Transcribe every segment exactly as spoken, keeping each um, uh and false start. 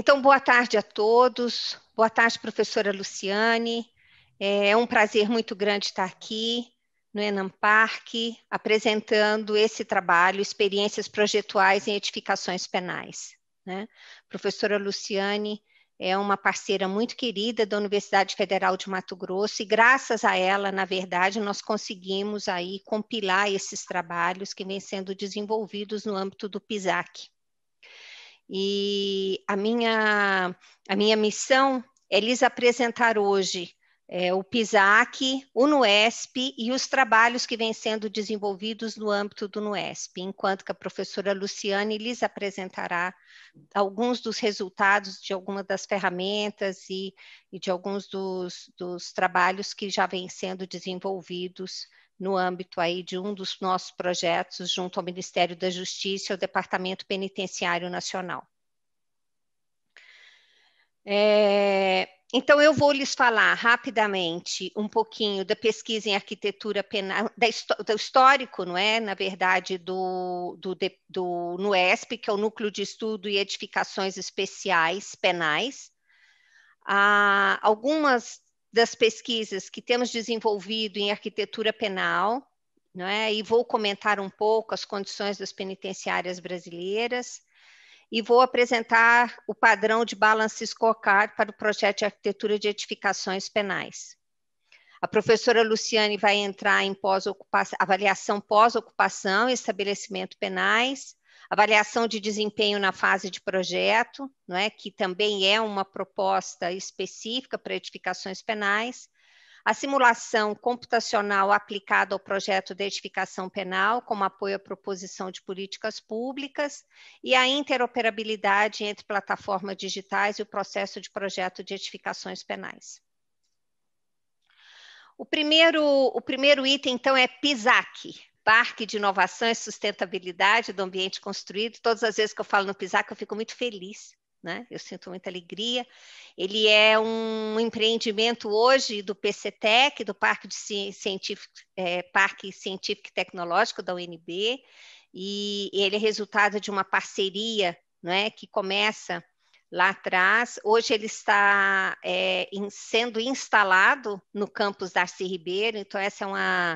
Então, boa tarde a todos. Boa tarde, professora Luciane. É um prazer muito grande estar aqui no ENAMPARC, apresentando esse trabalho, Experiências Projetuais em Edificações Penais, né? Professora Luciane é uma parceira muito querida da Universidade Federal de Mato Grosso e graças a ela, na verdade, nós conseguimos aí compilar esses trabalhos que vêm sendo desenvolvidos no âmbito do PISAC. E a minha, a minha missão é lhes apresentar hoje é, o PISAC, o NUESP e os trabalhos que vêm sendo desenvolvidos no âmbito do NUESP, enquanto que a professora Luciane lhes apresentará alguns dos resultados de algumas das ferramentas e, e de alguns dos, dos trabalhos que já vêm sendo desenvolvidos no âmbito aí de um dos nossos projetos junto ao Ministério da Justiça e ao Departamento Penitenciário Nacional. É, então, eu vou lhes falar rapidamente um pouquinho da pesquisa em arquitetura penal, da, do histórico, não é? Na verdade, do, do, do NUESP, que é o Núcleo de Estudo e Edificações Especiais Penais. Ah, algumas das pesquisas que temos desenvolvido em arquitetura penal, não é? E vou comentar um pouco as condições das penitenciárias brasileiras e vou apresentar o padrão de Balance Scorecard para o projeto de arquitetura de edificações penais. A professora Luciane vai entrar em pós-ocupação, avaliação pós-ocupação e estabelecimento penais, avaliação de desempenho na fase de projeto, não é? Que também é uma proposta específica para edificações penais, a simulação computacional aplicada ao projeto de edificação penal, como apoio à proposição de políticas públicas, e a interoperabilidade entre plataformas digitais e o processo de projeto de edificações penais. O primeiro, o primeiro item, então, é PISAC, Parque de Inovação e Sustentabilidade do Ambiente Construído. Todas as vezes que eu falo no PISAC, eu fico muito feliz, né? Eu sinto muita alegria. Ele é um empreendimento hoje do P C Tec, do Parque, de Científico, é, Parque Científico e Tecnológico da U N B, e ele é resultado de uma parceria, não é, que começa lá atrás. Hoje ele está é, em, sendo instalado no campus Darcy Ribeiro, então essa é uma,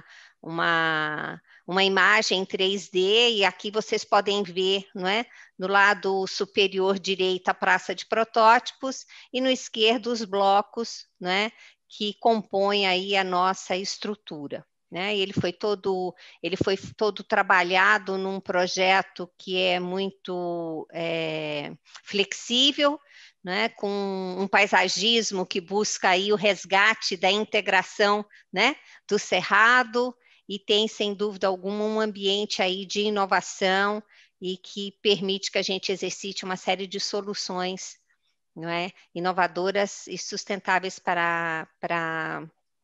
uma, uma imagem em três D, e aqui vocês podem ver, não é? No lado superior direito a praça de protótipos, e no esquerdo os blocos, não é? Que compõem aí a nossa estrutura. Né? Ele foi todo, ele foi todo trabalhado num projeto que é muito é, flexível, né? Com um paisagismo que busca aí o resgate da integração, né? Do cerrado, e tem, sem dúvida alguma, um ambiente aí de inovação e que permite que a gente exercite uma série de soluções, não é? Inovadoras e sustentáveis para, para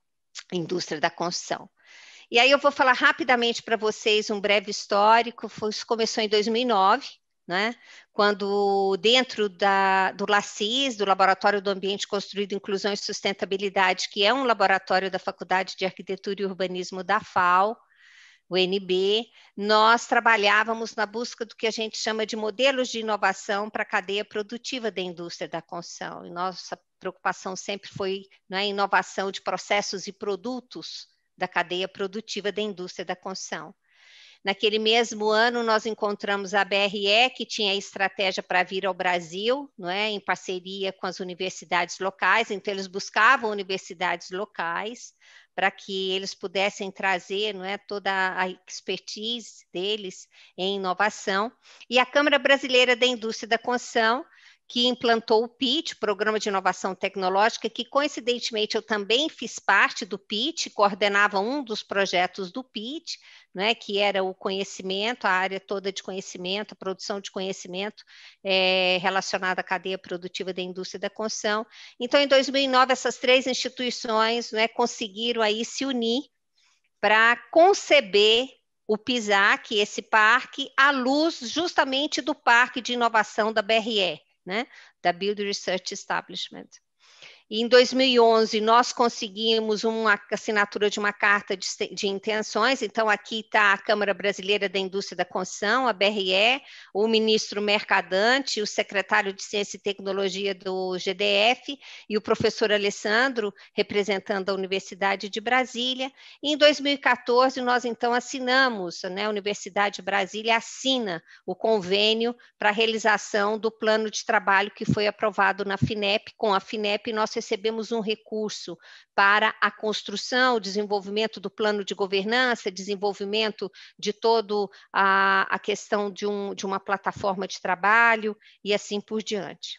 a indústria da construção. E aí eu vou falar rapidamente para vocês um breve histórico. Isso começou em dois mil e nove, né? Quando dentro da, do LACIS, do Laboratório do Ambiente Construído, Inclusão e Sustentabilidade, que é um laboratório da Faculdade de Arquitetura e Urbanismo da F A U, o N B, nós trabalhávamos na busca do que a gente chama de modelos de inovação para a cadeia produtiva da indústria da construção. E nossa preocupação sempre foi na inovação de processos e produtos da cadeia produtiva da indústria da construção. Naquele mesmo ano, nós encontramos a B R E, que tinha estratégia para vir ao Brasil, não é? Em parceria com as universidades locais, então eles buscavam universidades locais para que eles pudessem trazer, não é, toda a expertise deles em inovação. E a Câmara Brasileira da Indústria da Construção, que implantou o PIT, Programa de Inovação Tecnológica, que coincidentemente eu também fiz parte do PIT, coordenava um dos projetos do PIT, né, que era o conhecimento, a área toda de conhecimento, a produção de conhecimento é, relacionada à cadeia produtiva da indústria da construção. Então, em dois mil e nove, essas três instituições, né, conseguiram aí se unir para conceber o PISAC, esse parque, à luz justamente do Parque de Inovação da B R E, né, da Build Research Establishment. Em dois mil e onze, nós conseguimos uma assinatura de uma carta de, de intenções, então aqui está a Câmara Brasileira da Indústria da Construção, a B R E, o ministro Mercadante, o secretário de Ciência e Tecnologia do G D F e o professor Alessandro, representando a Universidade de Brasília. E em dois mil e quatorze, nós então assinamos, né, a Universidade de Brasília assina o convênio para a realização do plano de trabalho que foi aprovado na FINEP. Com a FINEP, nós recebemos um recurso para a construção, desenvolvimento do plano de governança, desenvolvimento de toda a, a questão de, um, de uma plataforma de trabalho e assim por diante.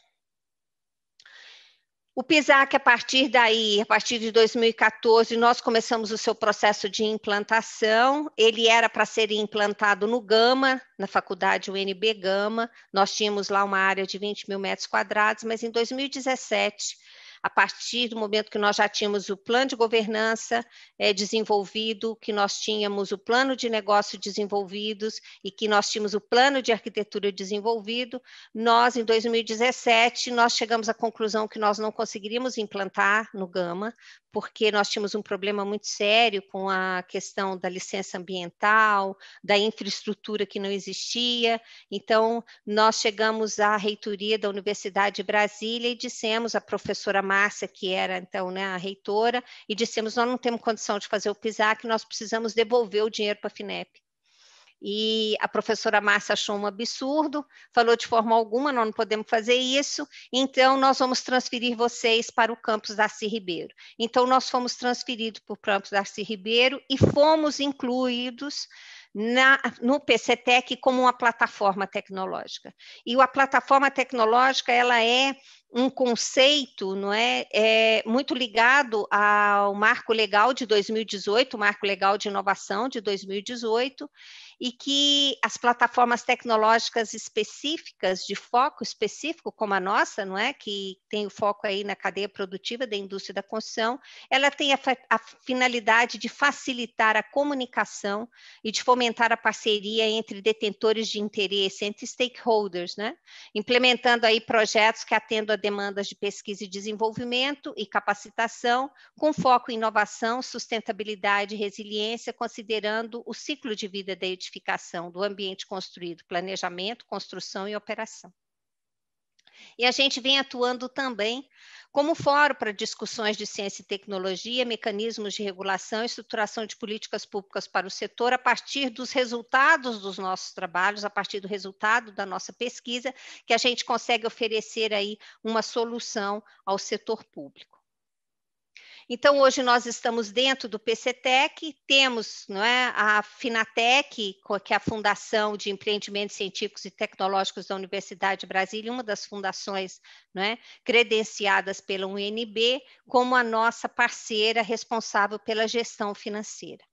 O PISAC, a partir daí, a partir de dois mil e quatorze, nós começamos o seu processo de implantação. Ele era para ser implantado no Gama, na faculdade U N B Gama. Nós tínhamos lá uma área de vinte mil metros quadrados, mas em dois mil e dezessete, a partir do momento que nós já tínhamos o plano de governança é, desenvolvido, que nós tínhamos o plano de negócio desenvolvidos e que nós tínhamos o plano de arquitetura desenvolvido, nós, em dois mil e dezessete, nós chegamos à conclusão que nós não conseguiríamos implantar no Gama, porque nós tínhamos um problema muito sério com a questão da licença ambiental, da infraestrutura que não existia. Então, nós chegamos à reitoria da Universidade de Brasília e dissemos à professora Márcia, que era então, né, a reitora, e dissemos, nós não temos condição de fazer o PISAC, nós precisamos devolver o dinheiro para a FINEP. E a professora Márcia achou um absurdo, falou de forma alguma, nós não podemos fazer isso, então nós vamos transferir vocês para o campus Darcy Ribeiro. Então nós fomos transferidos para o campus Darcy Ribeiro e fomos incluídos Na, no P C T E C como uma plataforma tecnológica. E a plataforma tecnológica, ela é um conceito, não é, é muito ligado ao marco legal de dois mil e dezoito, o marco legal de inovação de dois mil e dezoito, e que as plataformas tecnológicas específicas, de foco específico, como a nossa, não é, que tem o foco aí na cadeia produtiva da indústria da construção, ela tem a, a finalidade de facilitar a comunicação e de fomentar a parceria entre detentores de interesse, entre stakeholders, né? Implementando aí projetos que atendam a demandas de pesquisa e desenvolvimento e capacitação, com foco em inovação, sustentabilidade e resiliência, considerando o ciclo de vida da edificação, do ambiente construído, planejamento, construção e operação. E a gente vem atuando também como fórum para discussões de ciência e tecnologia, mecanismos de regulação e estruturação de políticas públicas para o setor, a partir dos resultados dos nossos trabalhos, a partir do resultado da nossa pesquisa, que a gente consegue oferecer aí uma solução ao setor público. Então, hoje nós estamos dentro do P C T E C, temos, não é, a FINATEC, que é a Fundação de Empreendimentos Científicos e Tecnológicos da Universidade de Brasília, uma das fundações, não é, credenciadas pela U N B, como a nossa parceira responsável pela gestão financeira.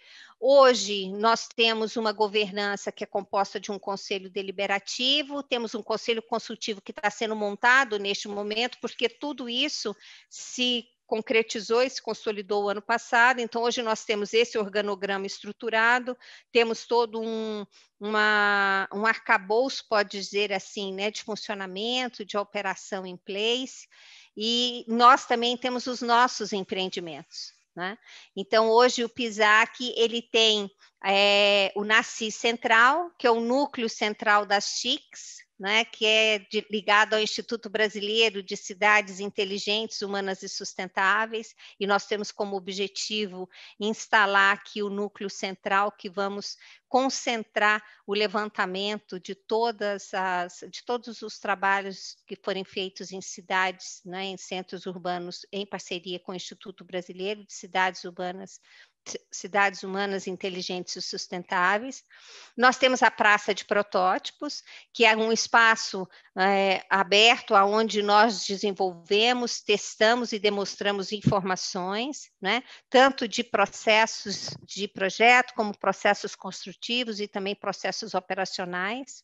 Hoje, nós temos uma governança que é composta de um conselho deliberativo, temos um conselho consultivo que está sendo montado neste momento, porque tudo isso se concretizou e se consolidou o ano passado. Então, hoje nós temos esse organograma estruturado, temos todo um, uma, um arcabouço, pode dizer assim, né, de funcionamento, de operação em place, e nós também temos os nossos empreendimentos, né? Então, hoje o PISAC, ele tem é, o NACI Central, que é o núcleo central das C I Cs, né, que é de, ligado ao Instituto Brasileiro de Cidades Inteligentes, Humanas e Sustentáveis, e nós temos como objetivo instalar aqui o núcleo central, que vamos concentrar o levantamento de, todas as, de todos os trabalhos que forem feitos em cidades, né, em centros urbanos, em parceria com o Instituto Brasileiro de Cidades Urbanas, Cidades Humanas Inteligentes e Sustentáveis. Nós temos a Praça de Protótipos, que é um espaço é, aberto onde nós desenvolvemos, testamos e demonstramos informações, né, tanto de processos de projeto, como processos construtivos e também processos operacionais.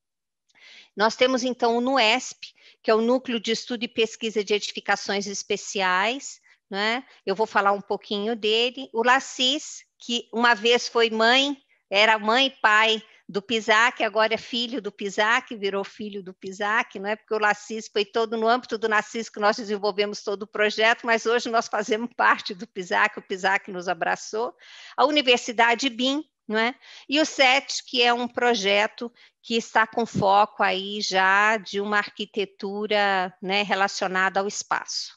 Nós temos, então, o NUESP, que é o Núcleo de Estudo e Pesquisa de Edificações Especiais, né? Eu vou falar um pouquinho dele. O LACIS, que uma vez foi mãe, era mãe e pai do PISAC, agora é filho do PISAC, virou filho do PISAC, não é? Porque o LACIS foi todo no âmbito do LACIS que nós desenvolvemos todo o projeto, mas hoje nós fazemos parte do PISAC, o PISAC nos abraçou. A Universidade B I M, não é? E o SET, que é um projeto que está com foco aí já de uma arquitetura, né, relacionada ao espaço.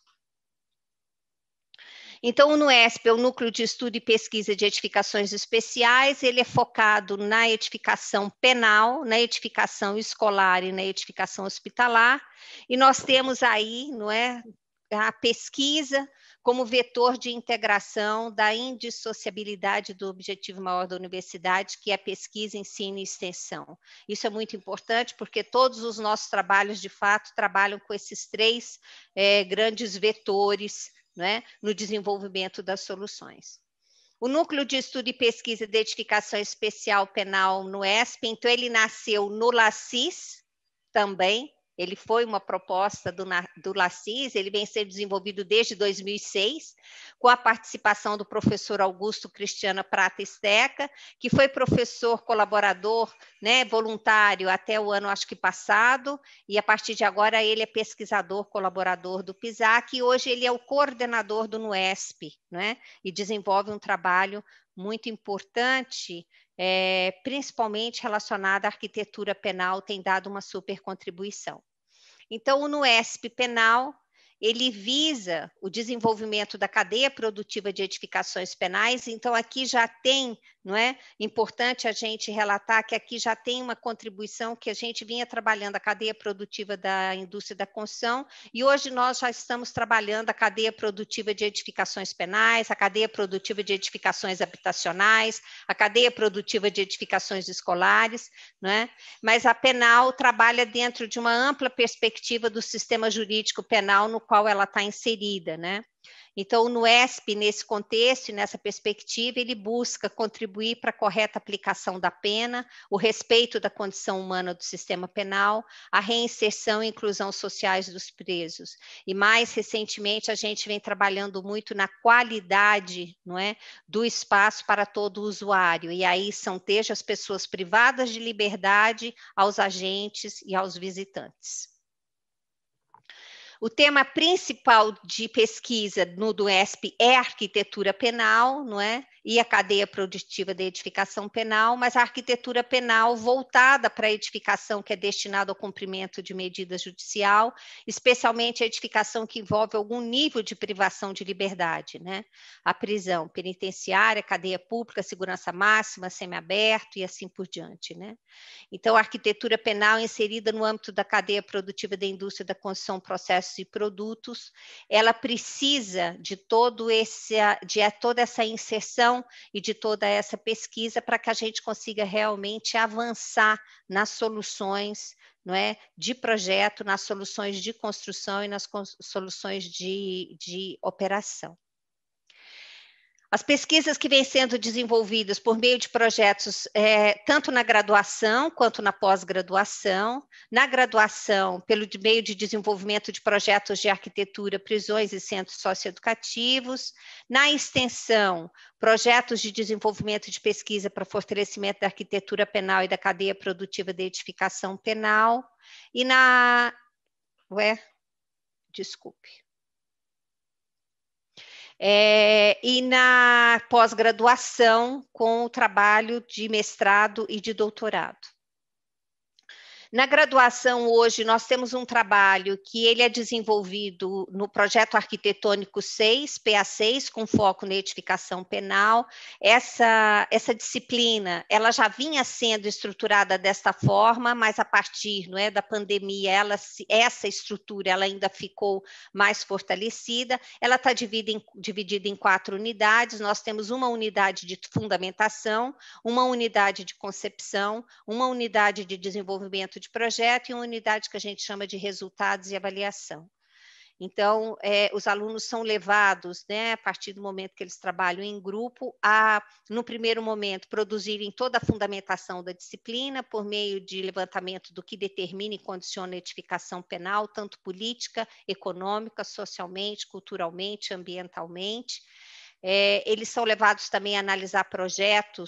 Então, o NUESP é o Núcleo de Estudo e Pesquisa de Edificações Especiais, ele é focado na edificação penal, na edificação escolar e na edificação hospitalar, e nós temos aí, não é, a pesquisa como vetor de integração da indissociabilidade do objetivo maior da universidade, que é a pesquisa, ensino e extensão. Isso é muito importante, porque todos os nossos trabalhos, de fato, trabalham com esses três é, grandes vetores, né, no desenvolvimento das soluções. O Núcleo de Estudo e Pesquisa de Edificação Especial Penal no NUESP, então ele nasceu no LACIS também, ele foi uma proposta do, do LACIS, ele vem sendo desenvolvido desde dois mil e seis, com a participação do professor Augusto Cristiano Prata Esteca, que foi professor colaborador, né, voluntário até o ano, acho que passado, e a partir de agora ele é pesquisador colaborador do PISAC, e hoje ele é o coordenador do NUESP, né, e desenvolve um trabalho muito importante, é, principalmente relacionado à arquitetura penal, tem dado uma super contribuição. Então, o NUESP Penal, ele visa o desenvolvimento da cadeia produtiva de edificações penais, então aqui já tem, não é? Importante a gente relatar que aqui já tem uma contribuição que a gente vinha trabalhando a cadeia produtiva da indústria da construção, e hoje nós já estamos trabalhando a cadeia produtiva de edificações penais, a cadeia produtiva de edificações habitacionais, a cadeia produtiva de edificações escolares, não é? Mas a penal trabalha dentro de uma ampla perspectiva do sistema jurídico penal no qual ela está inserida, né? Então, o NUESP, nesse contexto e nessa perspectiva, ele busca contribuir para a correta aplicação da pena, o respeito da condição humana do sistema penal, a reinserção e inclusão sociais dos presos. E mais recentemente, a gente vem trabalhando muito na qualidade, não é, do espaço para todo o usuário. E aí são desde as pessoas privadas de liberdade aos agentes e aos visitantes. O tema principal de pesquisa no NUESP é a arquitetura penal, não é? E a cadeia produtiva da edificação penal, mas a arquitetura penal voltada para a edificação que é destinada ao cumprimento de medida judicial, especialmente a edificação que envolve algum nível de privação de liberdade, né? A prisão penitenciária, cadeia pública, segurança máxima, semiaberto e assim por diante, né? Então, a arquitetura penal inserida no âmbito da cadeia produtiva da indústria da construção, processos e produtos, ela precisa de, todo esse, de toda essa inserção e de toda essa pesquisa para que a gente consiga realmente avançar nas soluções, não é, de projeto, nas soluções de construção e nas soluções de, de operação. As pesquisas que vêm sendo desenvolvidas por meio de projetos, é, tanto na graduação quanto na pós-graduação, na graduação, pelo meio de desenvolvimento de projetos de arquitetura, prisões e centros socioeducativos, na extensão, projetos de desenvolvimento de pesquisa para fortalecimento da arquitetura penal e da cadeia produtiva de edificação penal, e na... Ué, desculpe. É, e na pós-graduação com o trabalho de mestrado e de doutorado. Na graduação hoje nós temos um trabalho que ele é desenvolvido no projeto arquitetônico seis, P A seis, com foco na edificação penal. Essa, essa disciplina, ela já vinha sendo estruturada desta forma, mas a partir, não é, da pandemia, ela, essa estrutura ela ainda ficou mais fortalecida. Ela está dividida em, dividida em quatro unidades. Nós temos uma unidade de fundamentação, uma unidade de concepção, uma unidade de desenvolvimento de projeto e uma unidade que a gente chama de resultados e avaliação. Então, é, os alunos são levados, né, a partir do momento que eles trabalham em grupo, a, no primeiro momento, produzirem toda a fundamentação da disciplina por meio de levantamento do que determina e condiciona a edificação penal, tanto política, econômica, socialmente, culturalmente, ambientalmente. É, eles são levados também a analisar projetos,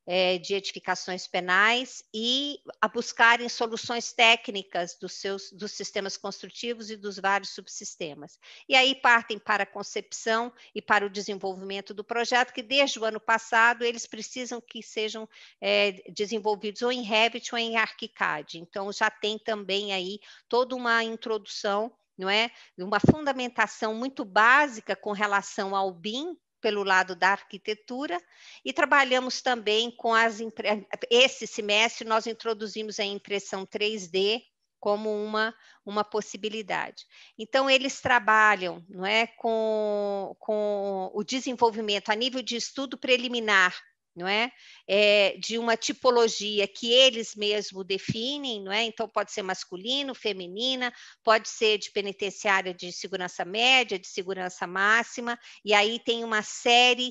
é, de edificações penais e a buscarem soluções técnicas dos seus dos sistemas construtivos e dos vários subsistemas. E aí partem para a concepção e para o desenvolvimento do projeto, que desde o ano passado eles precisam que sejam é, desenvolvidos ou em Revit ou em ArchiCAD. Então já tem também aí toda uma introdução, não é? Uma fundamentação muito básica com relação ao B I M, pelo lado da arquitetura, e trabalhamos também com as... Esse semestre nós introduzimos a impressão três D como uma, uma possibilidade. Então, eles trabalham, não é, com, com o desenvolvimento a nível de estudo preliminar, não é? É, de uma tipologia que eles mesmos definem, não é? Então pode ser masculino, feminina, pode ser de penitenciária de segurança média, de segurança máxima, e aí tem uma série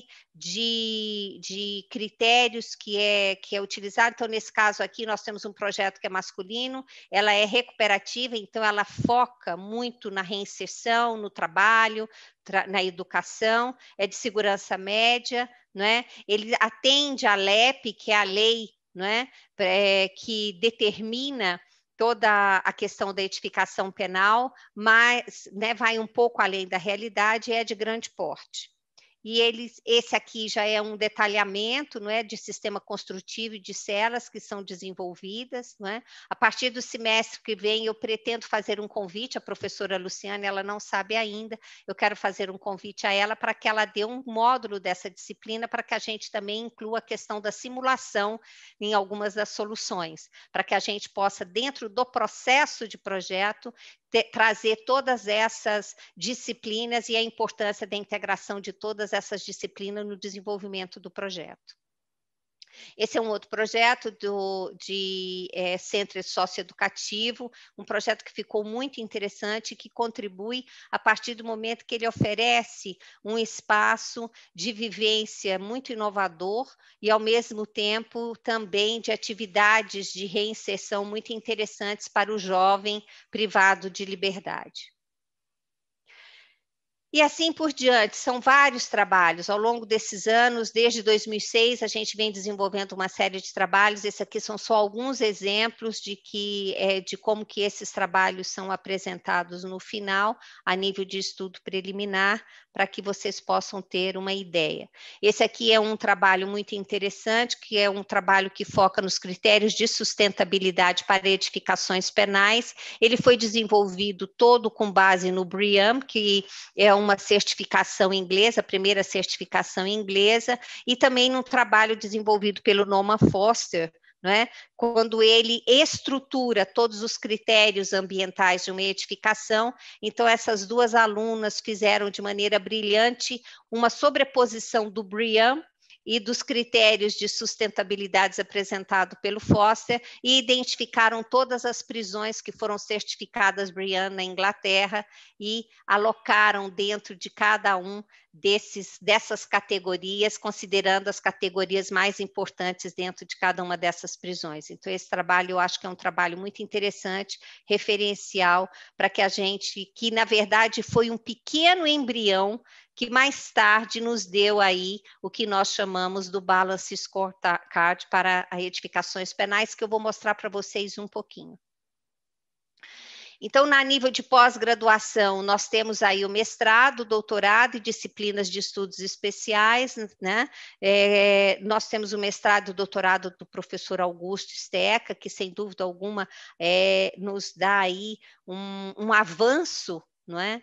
de, de critérios que é, que é utilizado. Então, nesse caso aqui, nós temos um projeto que é masculino, ela é recuperativa, então ela foca muito na reinserção, no trabalho, na educação, é de segurança média, não é? Ele atende à L E P, que é a lei, não é? É, que determina toda a questão da edificação penal, mas, né, vai um pouco além da realidade, é de grande porte. E eles, esse aqui já é um detalhamento, não é, de sistema construtivo e de celas que são desenvolvidas, não é? A partir do semestre que vem, eu pretendo fazer um convite à professora Luciana, ela não sabe ainda, eu quero fazer um convite a ela para que ela dê um módulo dessa disciplina, para que a gente também inclua a questão da simulação em algumas das soluções, para que a gente possa, dentro do processo de projeto, ter, trazer todas essas disciplinas e a importância da integração de todas essas disciplinas no desenvolvimento do projeto. Esse é um outro projeto do, de é, centro socioeducativo, um projeto que ficou muito interessante, que contribui a partir do momento que ele oferece um espaço de vivência muito inovador e, ao mesmo tempo, também de atividades de reinserção muito interessantes para o jovem privado de liberdade. E assim por diante, são vários trabalhos. Ao longo desses anos, desde dois mil e seis, a gente vem desenvolvendo uma série de trabalhos. Esses aqui são só alguns exemplos de, que, é, de como que esses trabalhos são apresentados no final, a nível de estudo preliminar, para que vocês possam ter uma ideia. Esse aqui é um trabalho muito interessante, que é um trabalho que foca nos critérios de sustentabilidade para edificações penais. Ele foi desenvolvido todo com base no B R I A M, que é uma certificação inglesa, a primeira certificação inglesa, e também num trabalho desenvolvido pelo Norman Foster, não é? Quando ele estrutura todos os critérios ambientais de uma edificação. Então, essas duas alunas fizeram de maneira brilhante uma sobreposição do B R I A M e dos critérios de sustentabilidade apresentados pelo Foster e identificaram todas as prisões que foram certificadas B R I A M na Inglaterra e alocaram dentro de cada um desses, dessas categorias, considerando as categorias mais importantes dentro de cada uma dessas prisões. Então, esse trabalho eu acho que é um trabalho muito interessante, referencial, para que a gente, que na verdade foi um pequeno embrião que mais tarde nos deu aí o que nós chamamos do Balance Scorecard para edificações penais, que eu vou mostrar para vocês um pouquinho. Então, na nível de pós-graduação, nós temos aí o mestrado, doutorado e disciplinas de estudos especiais, né? É, nós temos o mestrado e doutorado do professor Augusto Steca, que sem dúvida alguma é, nos dá aí um, um avanço, não é?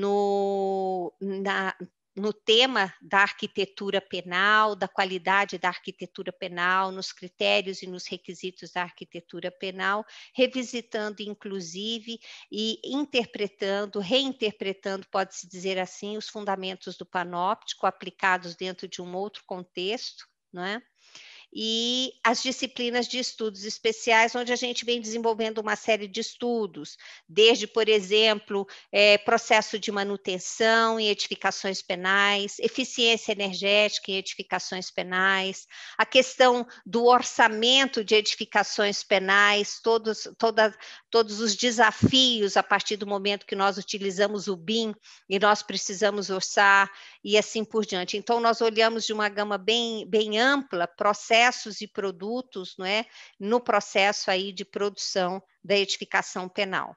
no, na, no tema da arquitetura penal, da qualidade da arquitetura penal, nos critérios e nos requisitos da arquitetura penal, revisitando, inclusive, e interpretando, reinterpretando, pode-se dizer assim, os fundamentos do panóptico aplicados dentro de um outro contexto, não é? E as disciplinas de estudos especiais, onde a gente vem desenvolvendo uma série de estudos, desde, por exemplo, é, processo de manutenção em edificações penais, eficiência energética em edificações penais, a questão do orçamento de edificações penais, todos, toda, todos os desafios a partir do momento que nós utilizamos o B I M e nós precisamos orçar, e assim por diante. Então, nós olhamos de uma gama bem, bem ampla, processo processos e produtos, não é, no processo aí de produção da edificação penal.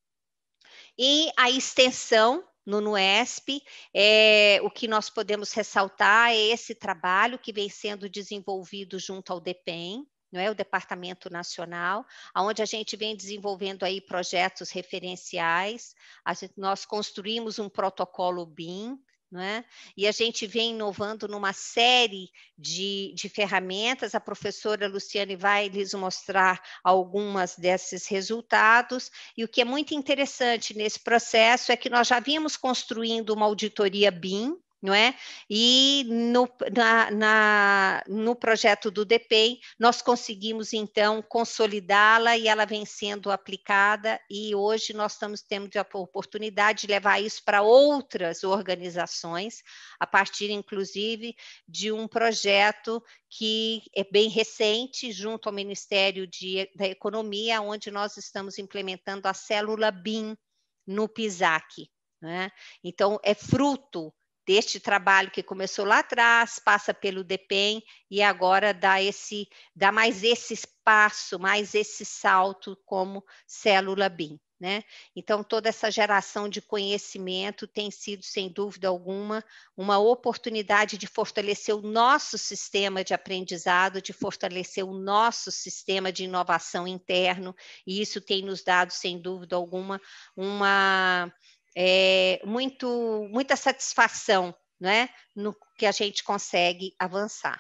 E a extensão no NUESP, é, o que nós podemos ressaltar é esse trabalho que vem sendo desenvolvido junto ao DEPEN, não é, o Departamento Nacional, onde a gente vem desenvolvendo aí projetos referenciais, a gente, nós construímos um protocolo B I M, não é? E a gente vem inovando numa série de, de ferramentas. A professora Luciane vai lhes mostrar algumas desses resultados, e o que é muito interessante nesse processo é que nós já vínhamos construindo uma auditoria B I M, não é? E no, na, na, no projeto do DEPEN, nós conseguimos, então, consolidá-la e ela vem sendo aplicada, e hoje nós estamos tendo a oportunidade de levar isso para outras organizações, a partir, inclusive, de um projeto que é bem recente, junto ao Ministério de, da Economia, onde nós estamos implementando a célula B I M no PISAC, né? Então, é fruto deste trabalho que começou lá atrás, passa pelo DEPEN e agora dá, esse, dá mais esse espaço, mais esse salto como célula B I M, né? Então, toda essa geração de conhecimento tem sido, sem dúvida alguma, uma oportunidade de fortalecer o nosso sistema de aprendizado, de fortalecer o nosso sistema de inovação interno, e isso tem nos dado, sem dúvida alguma, uma... É, muito, muita satisfação, não é? No que a gente consegue avançar.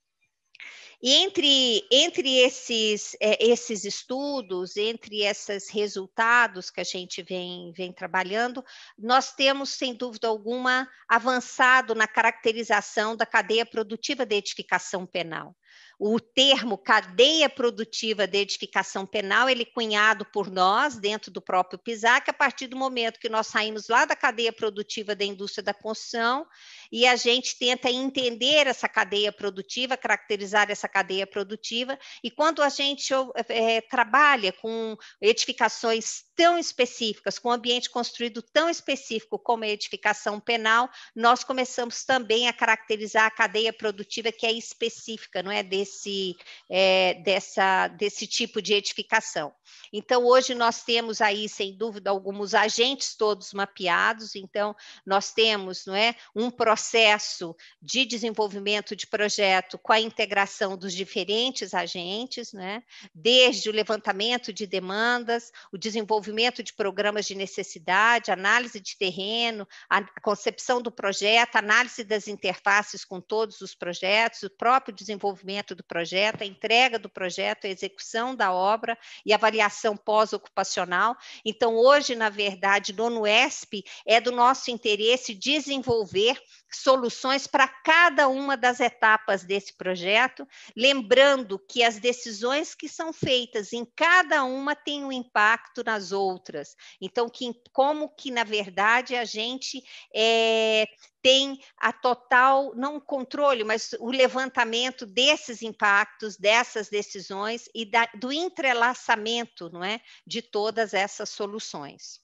E entre, entre esses, é, esses estudos, entre esses resultados que a gente vem, vem trabalhando, nós temos, sem dúvida alguma, avançado na caracterização da cadeia produtiva de edificação penal. O termo cadeia produtiva de edificação penal, ele é cunhado por nós, dentro do próprio PISAC, a partir do momento que nós saímos lá da cadeia produtiva da indústria da construção, e a gente tenta entender essa cadeia produtiva, caracterizar essa cadeia produtiva, e quando a gente é, trabalha com edificações tão específicas, com um ambiente construído tão específico como a edificação penal, nós começamos também a caracterizar a cadeia produtiva que é específica, não é, desse, é, dessa, desse tipo de edificação. Então, hoje nós temos aí, sem dúvida, alguns agentes todos mapeados. Então, nós temos, não é, um processo de desenvolvimento de projeto com a integração dos diferentes agentes, né, desde o levantamento de demandas, o desenvolvimento de programas de necessidade, análise de terreno, a concepção do projeto, análise das interfaces com todos os projetos, o próprio desenvolvimento do projeto, a entrega do projeto, a execução da obra e avaliação pós-ocupacional. Então, hoje, na verdade, no NUESP, é do nosso interesse desenvolver soluções para cada uma das etapas desse projeto, lembrando que as decisões que são feitas em cada uma têm um impacto nas outras. Então, que, como que, na verdade, a gente é, tem a total, não o controle, mas o levantamento desses impactos, dessas decisões e da, do entrelaçamento, não é, de todas essas soluções.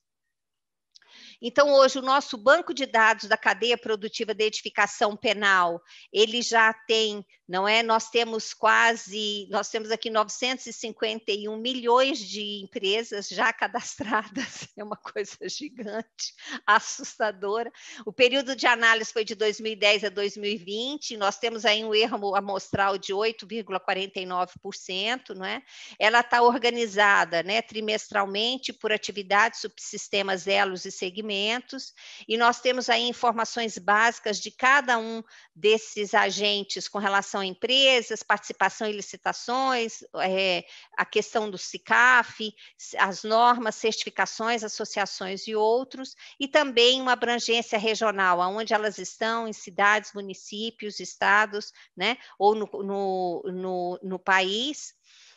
Então, hoje, o nosso banco de dados da cadeia produtiva de edificação penal, ele já tem, não é? Nós temos quase, nós temos aqui novecentos e cinquenta e um milhões de empresas já cadastradas, é uma coisa gigante, assustadora. O período de análise foi de dois mil e dez a dois mil e vinte, nós temos aí um erro amostral de oito vírgula quarenta e nove por cento, não é? Ela está organizada, né, trimestralmente por atividades, subsistemas, elos e segmentos, e nós temos aí informações básicas de cada um desses agentes com relação a empresas, participação em licitações, é, a questão do SICAF, as normas, certificações, associações e outros, e também uma abrangência regional, onde elas estão, em cidades, municípios, estados, né, ou no, no, no, no país.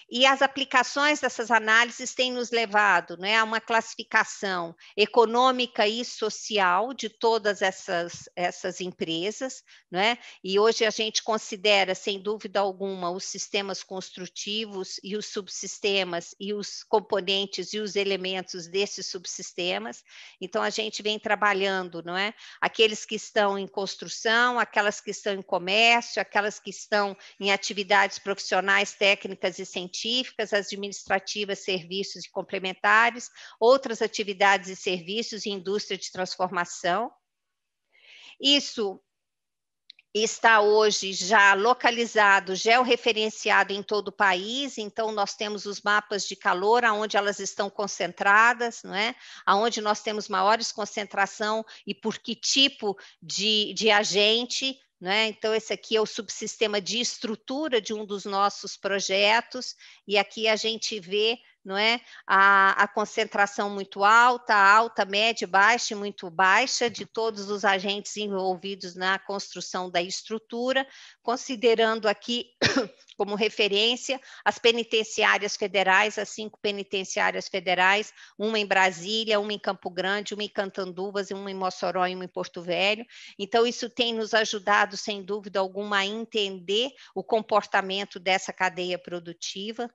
E as aplicações dessas análises têm nos levado, né, a uma classificação econômica e social de todas essas, essas empresas, né? E hoje a gente considera, sem dúvida alguma, os sistemas construtivos e os subsistemas e os componentes e os elementos desses subsistemas. Então, a gente vem trabalhando, não é? Aqueles que estão em construção, aquelas que estão em comércio, aquelas que estão em atividades profissionais, técnicas e científicas, científicas, administrativas, serviços e complementares, outras atividades e serviços e indústria de transformação. Isso está hoje já localizado, georreferenciado em todo o país, então nós temos os mapas de calor, aonde elas estão concentradas, não é? Aonde nós temos maiores concentração e por que tipo de, de agente, né? Então, esse aqui é o subsistema de estrutura de um dos nossos projetos, e aqui a gente vê, não é, a, a concentração muito alta, alta, média, baixa e muito baixa de todos os agentes envolvidos na construção da estrutura, considerando aqui como referência as penitenciárias federais, as cinco penitenciárias federais, uma em Brasília, uma em Campo Grande, uma em Cantanduvas, uma em Mossoró e uma em Porto Velho. Então, isso tem nos ajudado, sem dúvida alguma, a entender o comportamento dessa cadeia produtiva.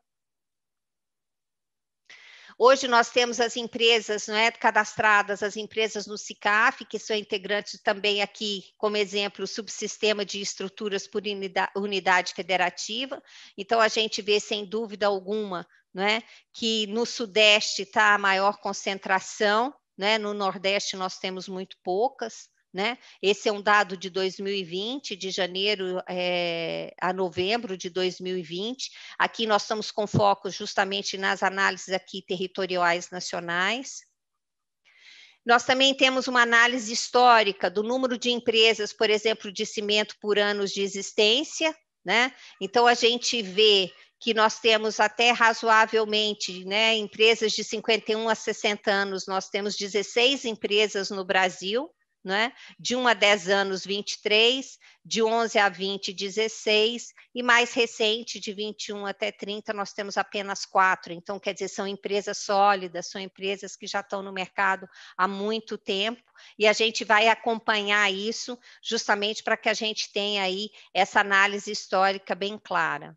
Hoje nós temos as empresas, não é, cadastradas, as empresas no SICAF, que são integrantes também aqui, como exemplo, o subsistema de estruturas por unidade federativa. Então, a gente vê, sem dúvida alguma, não é, que no Sudeste está a maior concentração, né, no Nordeste nós temos muito poucas. Né? Esse é um dado de dois mil e vinte, de janeiro é, a novembro de dois mil e vinte. Aqui nós estamos com foco justamente nas análises aqui territoriais nacionais. Nós também temos uma análise histórica do número de empresas, por exemplo, de cimento por anos de existência, né? Então, a gente vê que nós temos até razoavelmente, né, empresas de cinquenta e um a sessenta anos, nós temos dezesseis empresas no Brasil, né? De um a dez anos, vinte e três, de onze a vinte, dezesseis, e mais recente, de vinte e um até trinta, nós temos apenas quatro. Então, quer dizer, são empresas sólidas, são empresas que já estão no mercado há muito tempo, e a gente vai acompanhar isso justamente para que a gente tenha aí essa análise histórica bem clara.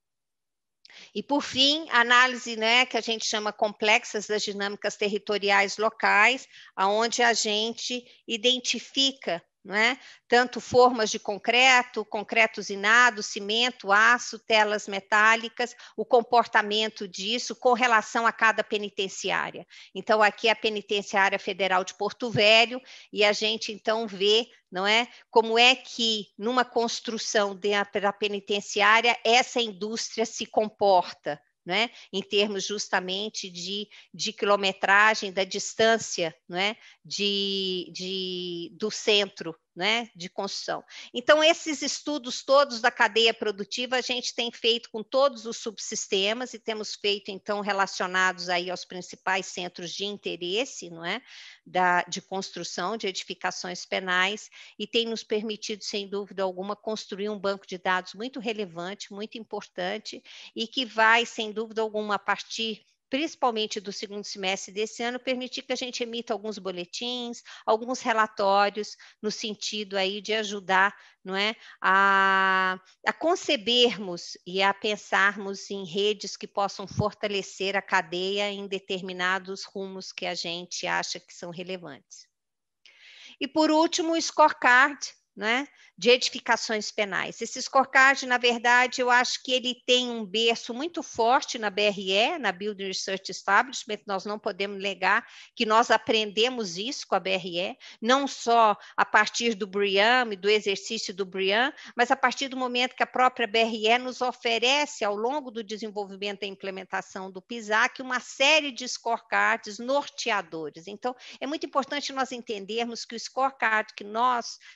E, por fim, a análise, né, que a gente chama complexas das dinâmicas territoriais locais, onde a gente identifica, né, tanto formas de concreto, concreto usinado, cimento, aço, telas metálicas, o comportamento disso com relação a cada penitenciária. Então, aqui é a Penitenciária Federal de Porto Velho, e a gente, então, vê, não é, como é que, numa construção da penitenciária, essa indústria se comporta, né, em termos justamente de, de quilometragem, da distância, né, de, de, do centro, né, de construção. Então, esses estudos todos da cadeia produtiva a gente tem feito com todos os subsistemas e temos feito, então, relacionados aí aos principais centros de interesse, não é, da, de construção de edificações penais, e tem nos permitido, sem dúvida alguma, construir um banco de dados muito relevante, muito importante, e que vai, sem dúvida alguma, a partir principalmente do segundo semestre desse ano, permitir que a gente emita alguns boletins, alguns relatórios, no sentido aí de ajudar, não é, a, a concebermos e a pensarmos em redes que possam fortalecer a cadeia em determinados rumos que a gente acha que são relevantes. E, por último, o scorecard, né, de edificações penais. Esse scorecard, na verdade, eu acho que ele tem um berço muito forte na B R E, na Building Research Establishment. Nós não podemos negar que nós aprendemos isso com a B R E, não só a partir do BRIAM e do exercício do BRIAM, mas a partir do momento que a própria B R E nos oferece, ao longo do desenvolvimento e implementação do PISAC, uma série de scorecards norteadores. Então, é muito importante nós entendermos que o scorecard que nós trabalhamos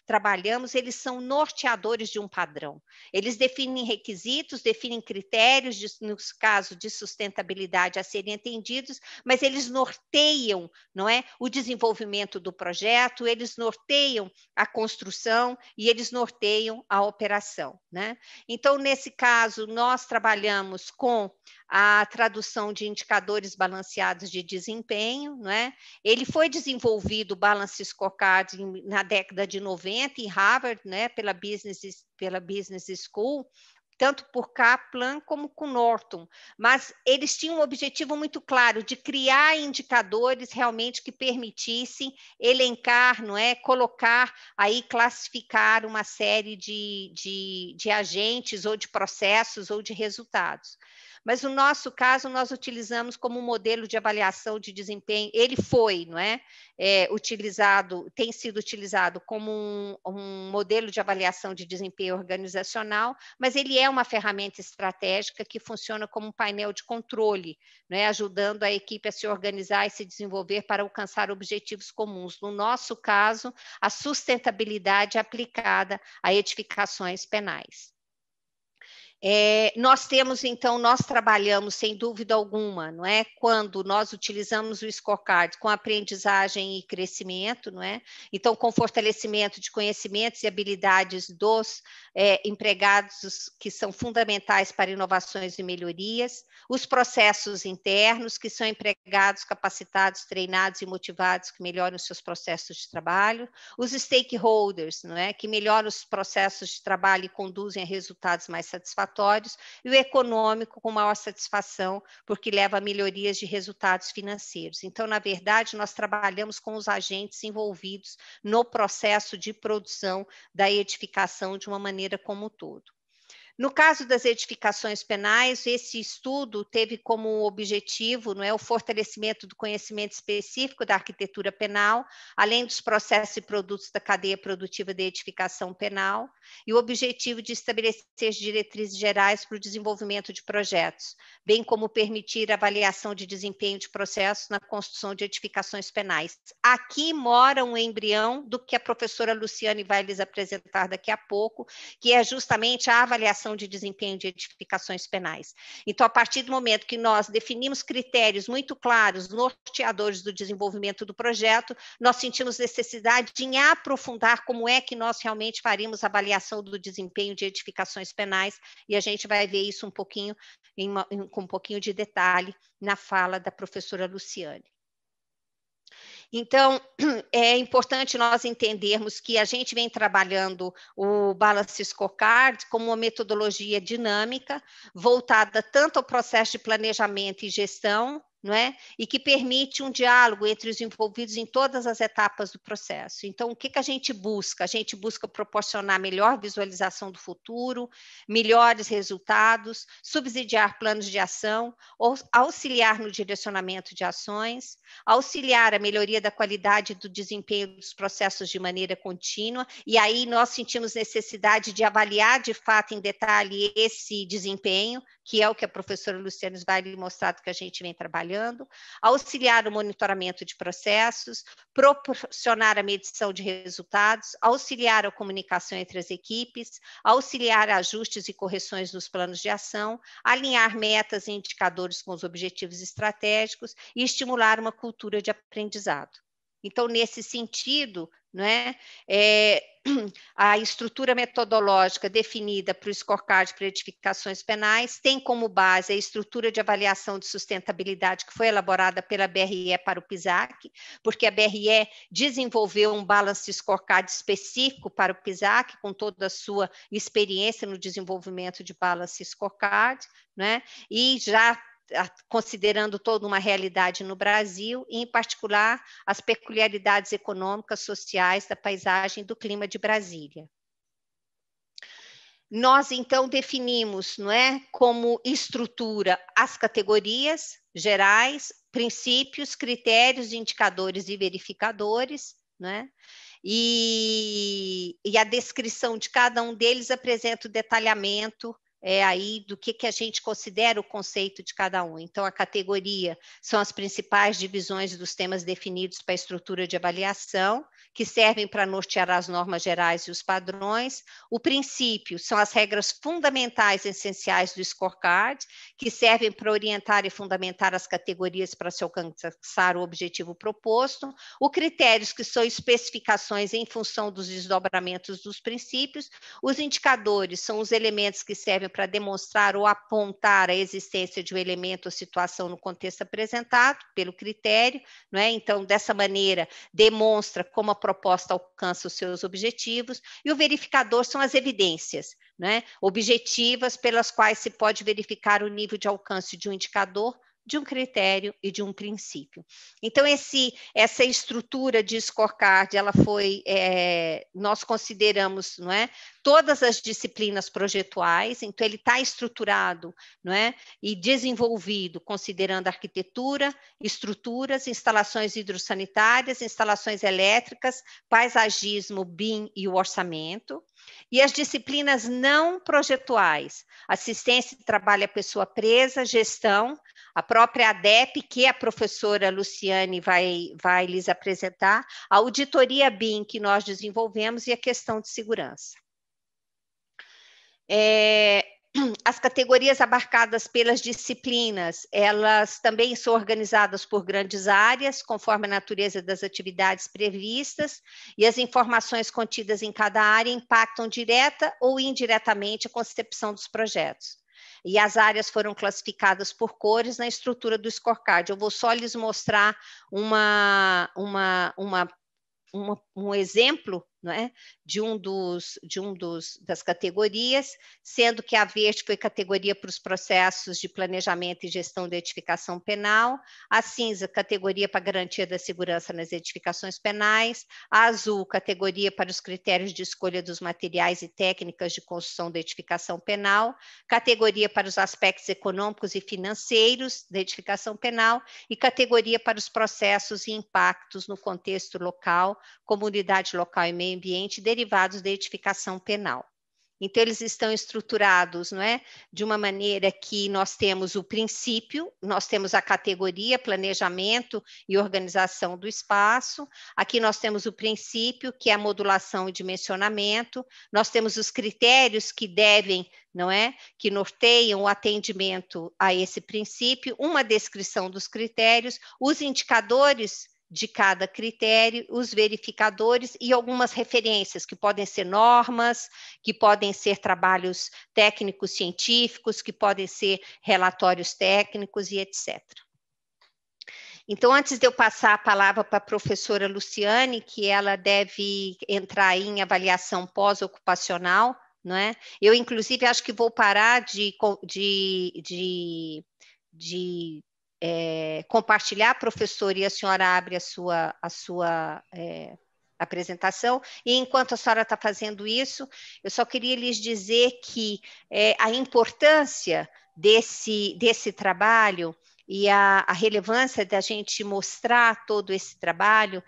trabalhamos, eles são norteadores de um padrão. Eles definem requisitos, definem critérios, de, no caso de sustentabilidade, a serem atendidos, mas eles norteiam, não é, o desenvolvimento do projeto, eles norteiam a construção e eles norteiam a operação, né? Então, nesse caso, nós trabalhamos com a tradução de indicadores balanceados de desempenho, não é? Ele foi desenvolvido, o Balance Scorecard, na década de noventa, em Harvard, né, pela Business, pela Business School, tanto por Kaplan como com Norton, mas eles tinham um objetivo muito claro de criar indicadores realmente que permitissem elencar, não é, colocar, aí classificar uma série de, de, de agentes ou de processos ou de resultados. Mas no nosso caso, nós utilizamos como modelo de avaliação de desempenho, ele foi, não é, é utilizado, tem sido utilizado como um, um modelo de avaliação de desempenho organizacional, mas ele é uma ferramenta estratégica que funciona como um painel de controle, não é, ajudando a equipe a se organizar e se desenvolver para alcançar objetivos comuns. No nosso caso, a sustentabilidade aplicada a edificações penais. É, nós temos, então, nós trabalhamos, sem dúvida alguma, não é? Quando nós utilizamos o scorecard com aprendizagem e crescimento, não é? Então, com fortalecimento de conhecimentos e habilidades dos é, empregados, que são fundamentais para inovações e melhorias, os processos internos, que são empregados capacitados, treinados e motivados, que melhoram os seus processos de trabalho, os stakeholders, não é? Que melhoram os processos de trabalho e conduzem a resultados mais satisfatórios, e o econômico com maior satisfação, porque leva a melhorias de resultados financeiros. Então, na verdade, nós trabalhamos com os agentes envolvidos no processo de produção da edificação de uma maneira como um todo. No caso das edificações penais, esse estudo teve como objetivo, não é, o fortalecimento do conhecimento específico da arquitetura penal, além dos processos e produtos da cadeia produtiva de edificação penal, e o objetivo de estabelecer diretrizes gerais para o desenvolvimento de projetos, bem como permitir a avaliação de desempenho de processos na construção de edificações penais. Aqui mora um embrião do que a professora Luciane vai lhes apresentar daqui a pouco, que é justamente a avaliação de desempenho de edificações penais. Então, a partir do momento que nós definimos critérios muito claros, norteadores do desenvolvimento do projeto, nós sentimos necessidade de aprofundar como é que nós realmente faríamos a avaliação do desempenho de edificações penais, e a gente vai ver isso um pouquinho, em uma, em, com um pouquinho de detalhe na fala da professora Luciane. Então, é importante nós entendermos que a gente vem trabalhando o Balance Scorecard como uma metodologia dinâmica, voltada tanto ao processo de planejamento e gestão, não é? E que permite um diálogo entre os envolvidos em todas as etapas do processo. Então, o que, que a gente busca? A gente busca proporcionar melhor visualização do futuro, melhores resultados, subsidiar planos de ação, ou auxiliar no direcionamento de ações, auxiliar a melhoria da qualidade do desempenho dos processos de maneira contínua, e aí nós sentimos necessidade de avaliar de fato em detalhe esse desempenho, que é o que a professora Luciane vai lhe mostrar que a gente vem trabalhando, auxiliar o monitoramento de processos, proporcionar a medição de resultados, auxiliar a comunicação entre as equipes, auxiliar ajustes e correções nos planos de ação, alinhar metas e indicadores com os objetivos estratégicos e estimular uma cultura de aprendizado. Então, nesse sentido, não é, é, a estrutura metodológica definida para o scorecard para edificações penais tem como base a estrutura de avaliação de sustentabilidade que foi elaborada pela B R E para o PISAC, porque a B R E desenvolveu um balance scorecard específico para o PISAC, com toda a sua experiência no desenvolvimento de balance scorecard, né? E já considerando toda uma realidade no Brasil, e em particular as peculiaridades econômicas, sociais, da paisagem e do clima de Brasília. Nós, então, definimos, não é, como estrutura as categorias gerais, princípios, critérios, indicadores e verificadores, não é? E, e a descrição de cada um deles apresenta o detalhamento é aí do que, que a gente considera o conceito de cada um. Então, a categoria são as principais divisões dos temas definidos para a estrutura de avaliação, que servem para nortear as normas gerais e os padrões. O princípio são as regras fundamentais e essenciais do scorecard, que servem para orientar e fundamentar as categorias para se alcançar o objetivo proposto. O critérios, que são especificações em função dos desdobramentos dos princípios. Os indicadores são os elementos que servem para demonstrar ou apontar a existência de um elemento ou situação no contexto apresentado pelo critério, não é? Então, dessa maneira, demonstra como a proposta alcança os seus objetivos. E o verificador são as evidências, né, objetivas pelas quais se pode verificar o nível de alcance de um indicador, de um critério e de um princípio. Então, esse, essa estrutura de scorecard, ela foi, é, nós consideramos, não é, todas as disciplinas projetuais, então ele está estruturado, não é, e desenvolvido, considerando arquitetura, estruturas, instalações hidrossanitárias, instalações elétricas, paisagismo, B I M e o orçamento. E as disciplinas não projetuais, assistência e trabalho à pessoa presa, gestão, a própria A D E P, que a professora Luciane vai, vai lhes apresentar, a auditoria B I M que nós desenvolvemos e a questão de segurança. É, as categorias abarcadas pelas disciplinas, elas também são organizadas por grandes áreas, conforme a natureza das atividades previstas, e as informações contidas em cada área impactam direta ou indiretamente a concepção dos projetos. E as áreas foram classificadas por cores na estrutura do scorecard. Eu vou só lhes mostrar uma, uma, uma, uma, um exemplo, não é, de um, dos, de um dos, das categorias, sendo que a verde foi categoria para os processos de planejamento e gestão de edificação penal, a cinza, categoria para garantia da segurança nas edificações penais, a azul, categoria para os critérios de escolha dos materiais e técnicas de construção da edificação penal, categoria para os aspectos econômicos e financeiros da edificação penal e categoria para os processos e impactos no contexto local, comunidade local e meio ambiente derivados da edificação penal. Então, eles estão estruturados, não é, de uma maneira que nós temos o princípio, nós temos a categoria, planejamento e organização do espaço, aqui nós temos o princípio, que é a modulação e dimensionamento, nós temos os critérios que devem, não é, que norteiam o atendimento a esse princípio, uma descrição dos critérios, os indicadores de cada critério, os verificadores e algumas referências, que podem ser normas, que podem ser trabalhos técnicos científicos, que podem ser relatórios técnicos e etcétera. Então, antes de eu passar a palavra para a professora Luciane, que ela deve entrar em avaliação pós-ocupacional, não é? Eu, inclusive, acho que vou parar de... de, de, de É, compartilhar, professor, e a senhora abre a sua, a sua é, apresentação, e enquanto a senhora está fazendo isso, eu só queria lhes dizer que é, a importância desse, desse trabalho e a, a relevância da gente mostrar todo esse trabalho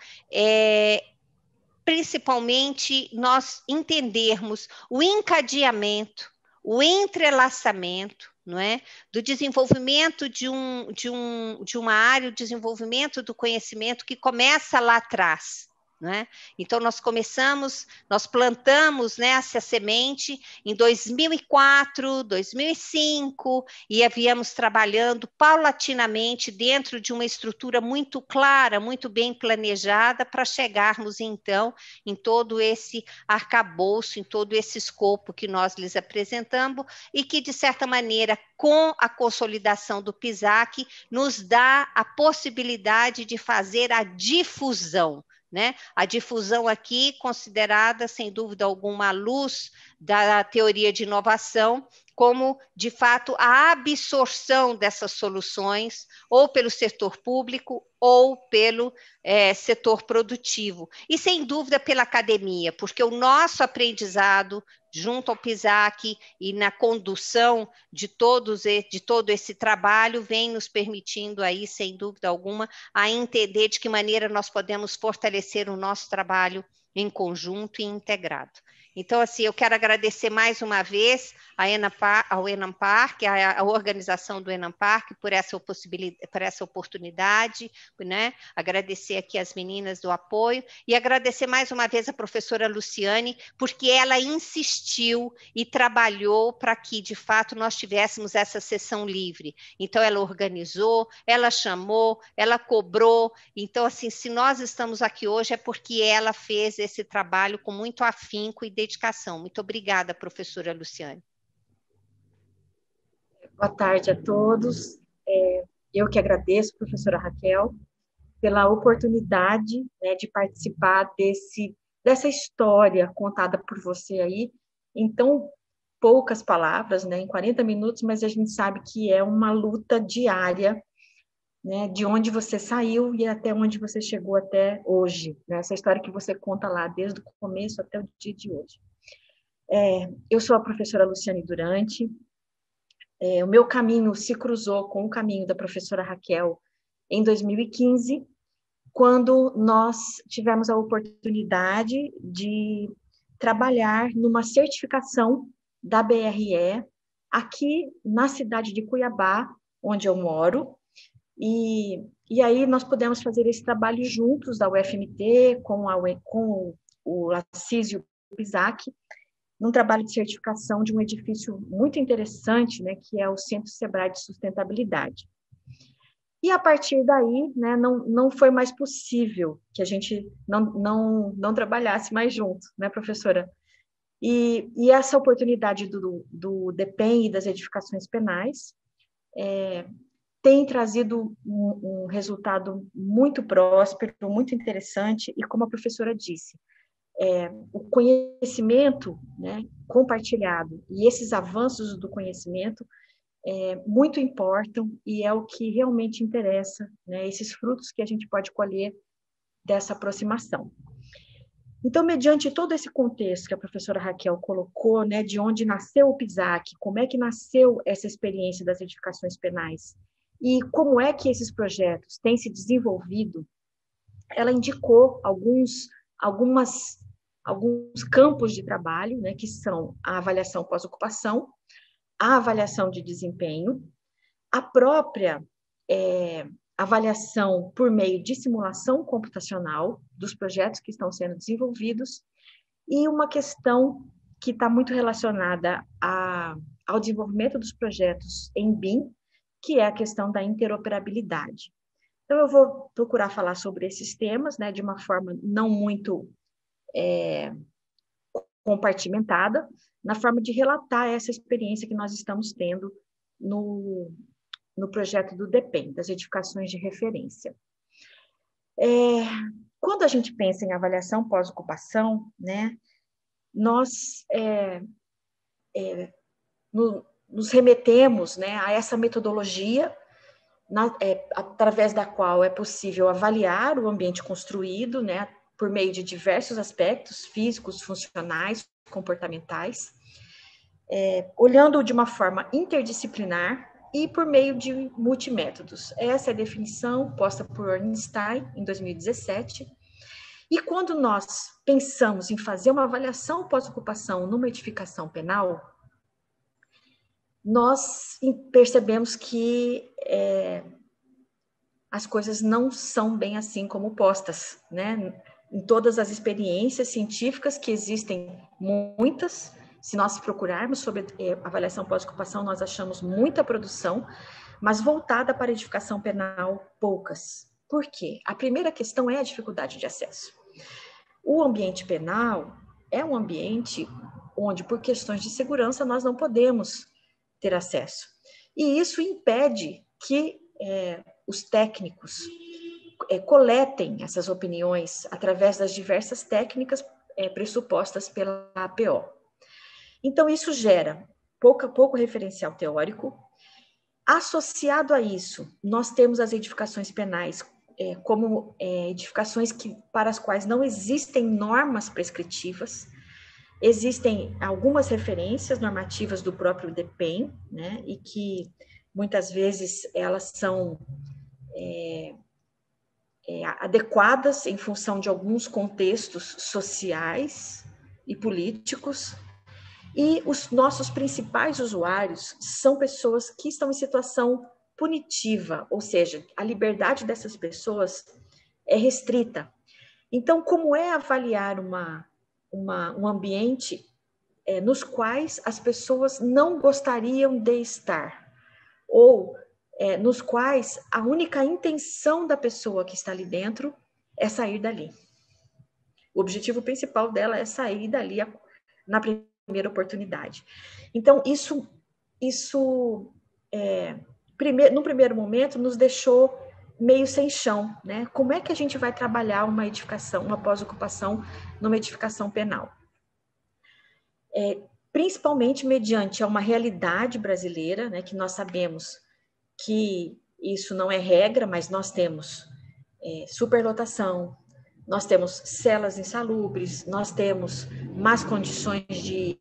é principalmente nós entendermos o encadeamento, o entrelaçamento, não é, do desenvolvimento de, um, de, um, de uma área, o desenvolvimento do conhecimento que começa lá atrás. Não é? Então, nós começamos, nós plantamos, né, essa semente em dois mil e quatro, dois mil e cinco, e havíamos trabalhando paulatinamente dentro de uma estrutura muito clara, muito bem planejada, para chegarmos, então, em todo esse arcabouço, em todo esse escopo que nós lhes apresentamos, e que, de certa maneira, com a consolidação do PISAC, nos dá a possibilidade de fazer a difusão, né? A difusão aqui considerada, sem dúvida alguma, à luz da teoria de inovação, como, de fato, a absorção dessas soluções, ou pelo setor público, ou pelo é, setor produtivo. E, sem dúvida, pela academia, porque o nosso aprendizado, junto ao PISAC e na condução de, todos, de todo esse trabalho, vem nos permitindo aí, sem dúvida alguma, a entender de que maneira nós podemos fortalecer o nosso trabalho em conjunto e integrado. Então, assim, eu quero agradecer mais uma vez a Enampar, ao Enamparc, a, a organização do Enamparc, por essa possibilidade, por essa oportunidade, né? Agradecer aqui as meninas do apoio e agradecer mais uma vez a professora Luciane, porque ela insistiu e trabalhou para que, de fato, nós tivéssemos essa sessão livre. Então, ela organizou, ela chamou, ela cobrou. Então, assim, se nós estamos aqui hoje é porque ela fez esse trabalho com muito afinco e dedicação. Muito obrigada, professora Luciane. Boa tarde a todos. É, eu que agradeço, professora Raquel, pela oportunidade, né, de participar desse, dessa história contada por você aí, em tão poucas palavras, né, em quarenta minutos, mas a gente sabe que é uma luta diária, né, de onde você saiu e até onde você chegou até hoje, né, essa história que você conta lá desde o começo até o dia de hoje. É, eu sou a professora Luciane Durante. É, o meu caminho se cruzou com o caminho da professora Raquel em dois mil e quinze, quando nós tivemos a oportunidade de trabalhar numa certificação da B R E aqui na cidade de Cuiabá, onde eu moro, e, e aí nós pudemos fazer esse trabalho juntos da U F M T, com, a, com o Assis e o Pisac, num trabalho de certificação de um edifício muito interessante, né, que é o Centro Sebrae de Sustentabilidade. E a partir daí, né, não, não foi mais possível que a gente não, não, não trabalhasse mais junto, né, professora? E, e essa oportunidade do, do DEPEN e das edificações penais é, tem trazido um, um resultado muito próspero, muito interessante, e como a professora disse, é, o conhecimento, né, compartilhado e esses avanços do conhecimento é, muito importam e é o que realmente interessa, né, esses frutos que a gente pode colher dessa aproximação. Então, mediante todo esse contexto que a professora Raquel colocou, né, de onde nasceu o Pisac, como é que nasceu essa experiência das edificações penais e como é que esses projetos têm se desenvolvido, ela indicou alguns, algumas, alguns campos de trabalho, né, que são a avaliação pós-ocupação, a avaliação de desempenho, a própria é, avaliação por meio de simulação computacional dos projetos que estão sendo desenvolvidos e uma questão que está muito relacionada a, ao desenvolvimento dos projetos em B I M, que é a questão da interoperabilidade. Então, eu vou procurar falar sobre esses temas, né, de uma forma não muito é, compartimentada, na forma de relatar essa experiência que nós estamos tendo no, no projeto do DEPEN, das edificações de referência. É, quando a gente pensa em avaliação pós-ocupação, né, nós é, é, no, nos remetemos, né, a essa metodologia Na, é, através da qual é possível avaliar o ambiente construído, né, por meio de diversos aspectos físicos, funcionais, comportamentais, é, olhando de uma forma interdisciplinar e por meio de multimétodos. Essa é a definição posta por Ornstein em dois mil e dezessete. E quando nós pensamos em fazer uma avaliação pós-ocupação numa edificação penal, nós percebemos que é, as coisas não são bem assim como postas, né? Em todas as experiências científicas que existem, muitas, se nós procurarmos sobre é, avaliação pós-ocupação, nós achamos muita produção, mas voltada para a edificação penal, poucas. Por quê? A primeira questão é a dificuldade de acesso. O ambiente penal é um ambiente onde, por questões de segurança, nós não podemos ter acesso. E isso impede que é, os técnicos é, coletem essas opiniões através das diversas técnicas é, pressupostas pela A P O. Então, isso gera pouco, pouco referencial teórico. Associado a isso, nós temos as edificações penais é, como é, edificações que, para as quais não existem normas prescritivas. Existem algumas referências normativas do próprio DEPEN, né, e que muitas vezes elas são é, é, adequadas em função de alguns contextos sociais, e políticos, e os nossos principais usuários são pessoas que estão em situação punitiva, ou seja, a liberdade dessas pessoas é restrita. Então, como é avaliar uma, uma, um ambiente é, nos quais as pessoas não gostariam de estar, ou é, nos quais a única intenção da pessoa que está ali dentro é sair dali. O objetivo principal dela é sair dali na primeira oportunidade. Então, isso, isso é, primeiro, no primeiro momento, nos deixou meio sem chão, né? Como é que a gente vai trabalhar uma edificação, uma pós-ocupação numa edificação penal? É, principalmente mediante uma realidade brasileira, né, que nós sabemos que isso não é regra, mas nós temos é, superlotação, nós temos celas insalubres, nós temos más condições de,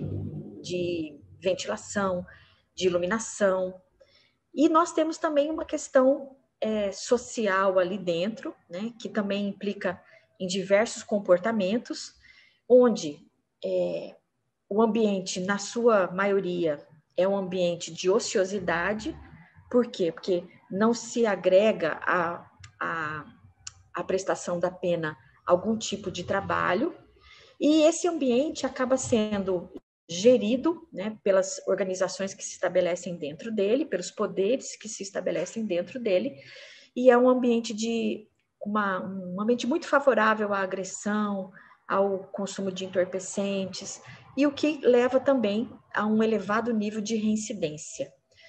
de ventilação, de iluminação, e nós temos também uma questão é, social ali dentro, né, que também implica em diversos comportamentos, onde é, o ambiente, na sua maioria, é um ambiente de ociosidade. Por quê? Porque não se agrega a, a, a prestação da pena algum tipo de trabalho, e esse ambiente acaba sendo gerido, né, pelas organizações que se estabelecem dentro dele, pelos poderes que se estabelecem dentro dele, e é um ambiente de uma, um ambiente muito favorável à agressão, ao consumo de entorpecentes, e o que leva também a um elevado nível de reincidência.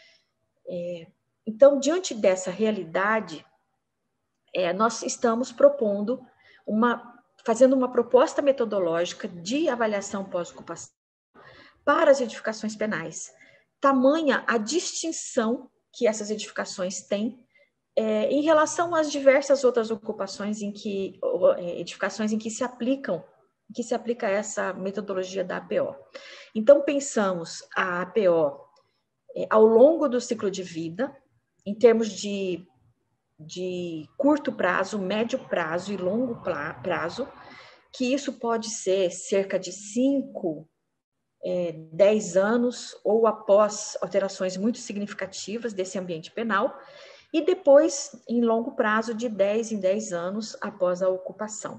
É, então, diante dessa realidade, é, nós estamos propondo uma, fazendo uma proposta metodológica de avaliação pós-ocupação para as edificações penais. Tamanha a distinção que essas edificações têm é, em relação às diversas outras ocupações em que, edificações em que se aplicam, em que se aplica essa metodologia da A P O. Então, pensamos a A P O é, ao longo do ciclo de vida, em termos de, de curto prazo, médio prazo e longo prazo, que isso pode ser cerca de cinco, é, dez anos, ou após alterações muito significativas desse ambiente penal, e depois, em longo prazo, de dez em dez anos após a ocupação.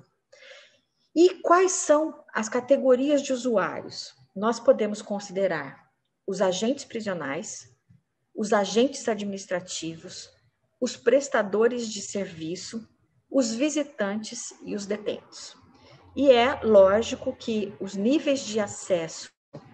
E quais são as categorias de usuários? Nós podemos considerar os agentes prisionais, os agentes administrativos, os prestadores de serviço, os visitantes e os detentos. E é lógico que os níveis de acesso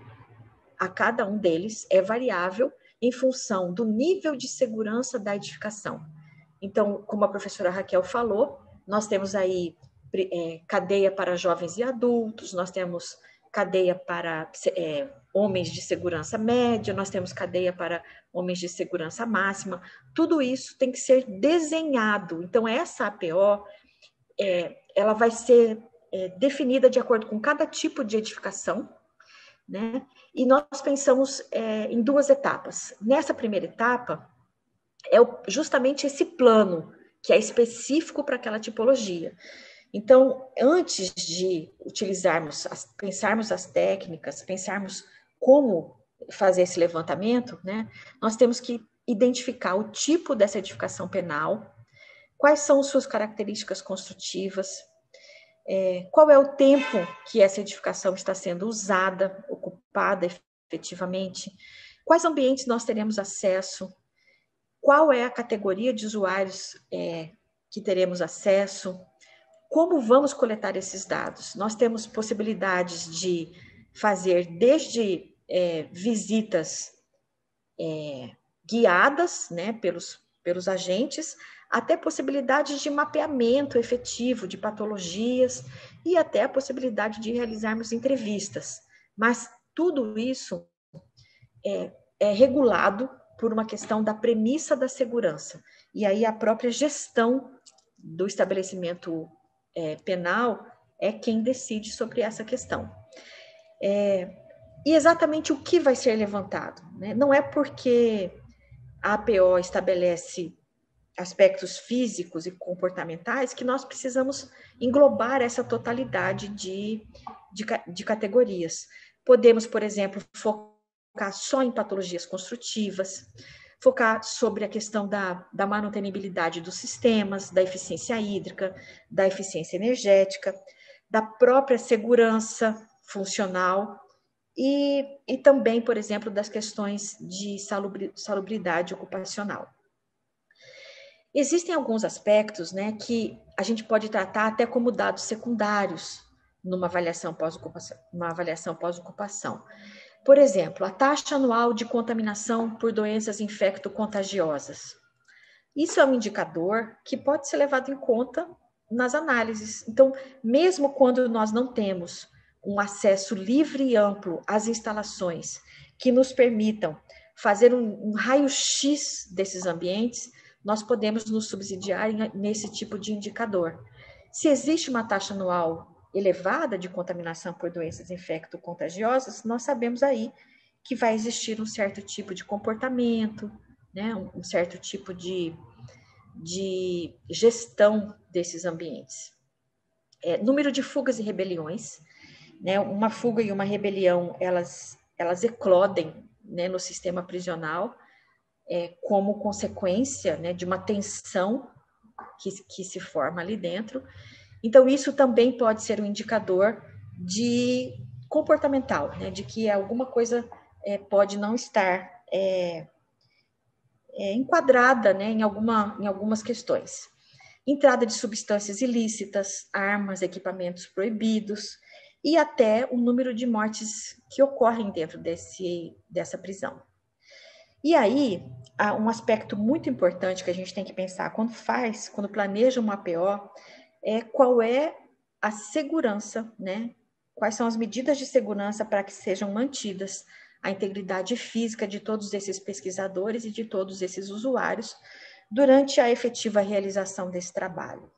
a cada um deles é variável em função do nível de segurança da edificação. Então, como a professora Raquel falou, nós temos aí é, cadeia para jovens e adultos, nós temos cadeia para é, homens de segurança média, nós temos cadeia para homens de segurança máxima. Tudo isso tem que ser desenhado. Então, essa A P O, é, ela vai ser é, definida de acordo com cada tipo de edificação, né? E nós pensamos é, em duas etapas. Nessa primeira etapa, é justamente esse plano, que é específico para aquela tipologia. Então, antes de utilizarmos, as, pensarmos as técnicas, pensarmos como fazer esse levantamento, né, nós temos que identificar o tipo dessa edificação penal, quais são suas características construtivas, é, qual é o tempo que essa edificação está sendo usada, ocupada efetivamente, quais ambientes nós teremos acesso, qual é a categoria de usuários é, que teremos acesso, como vamos coletar esses dados? Nós temos possibilidades de fazer desde é, visitas é, guiadas, né, pelos, pelos agentes, até possibilidades de mapeamento efetivo de patologias e até a possibilidade de realizarmos entrevistas. Mas tudo isso é, é regulado por uma questão da premissa da segurança. E aí a própria gestão do estabelecimento é, penal é quem decide sobre essa questão. É, e exatamente o que vai ser levantado, né? Não é porque a A P O estabelece aspectos físicos e comportamentais que nós precisamos englobar essa totalidade de, de, de categorias. Podemos, por exemplo, focar só em patologias construtivas, focar sobre a questão da, da manutenibilidade dos sistemas, da eficiência hídrica, da eficiência energética, da própria segurança funcional e, e também, por exemplo, das questões de salubridade ocupacional. Existem alguns aspectos, né, que a gente pode tratar até como dados secundários numa avaliação pós-ocupação, uma avaliação pós-ocupação. Por exemplo, a taxa anual de contaminação por doenças infecto-contagiosas. Isso é um indicador que pode ser levado em conta nas análises. Então, mesmo quando nós não temos um acesso livre e amplo às instalações que nos permitam fazer um, um raio-x desses ambientes, nós podemos nos subsidiar nesse tipo de indicador. Se existe uma taxa anual elevada de contaminação por doenças infecto-contagiosas, nós sabemos aí que vai existir um certo tipo de comportamento, né, um certo tipo de, de gestão desses ambientes. É, número de fugas e rebeliões, né, uma fuga e uma rebelião, elas, elas eclodem, né, no sistema prisional, é, como consequência, né, de uma tensão que, que se forma ali dentro. Então, isso também pode ser um indicador de comportamental, né, de que alguma coisa é, pode não estar é, é, enquadrada, né, em, alguma, em algumas questões. Entrada de substâncias ilícitas, armas, equipamentos proibidos e até o número de mortes que ocorrem dentro desse, dessa prisão. E aí, há um aspecto muito importante que a gente tem que pensar quando faz, quando planeja uma A P O, é qual é a segurança, né? Quais são as medidas de segurança para que sejam mantidas a integridade física de todos esses pesquisadores e de todos esses usuários durante a efetiva realização desse trabalho.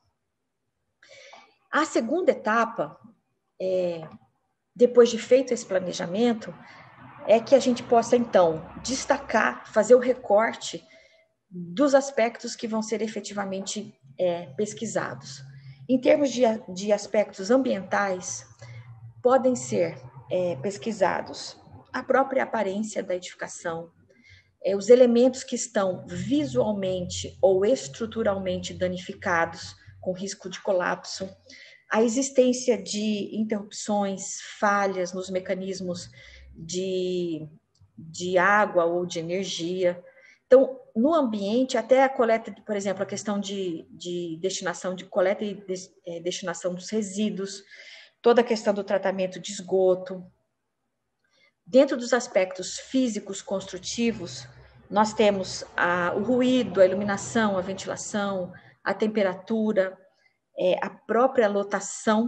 A segunda etapa, é, depois de feito esse planejamento, é que a gente possa, então, destacar, fazer o recorte dos aspectos que vão ser efetivamente é, pesquisados. Em termos de, de aspectos ambientais, podem ser é, pesquisados a própria aparência da edificação, é, os elementos que estão visualmente ou estruturalmente danificados, com risco de colapso, a existência de interrupções, falhas nos mecanismos de, de água ou de energia. Então, no ambiente, até a coleta, por exemplo, a questão de, de destinação, de coleta e de, é, destinação dos resíduos, toda a questão do tratamento de esgoto. Dentro dos aspectos físicos construtivos, nós temos a, o ruído, a iluminação, a ventilação, a temperatura, é, a própria lotação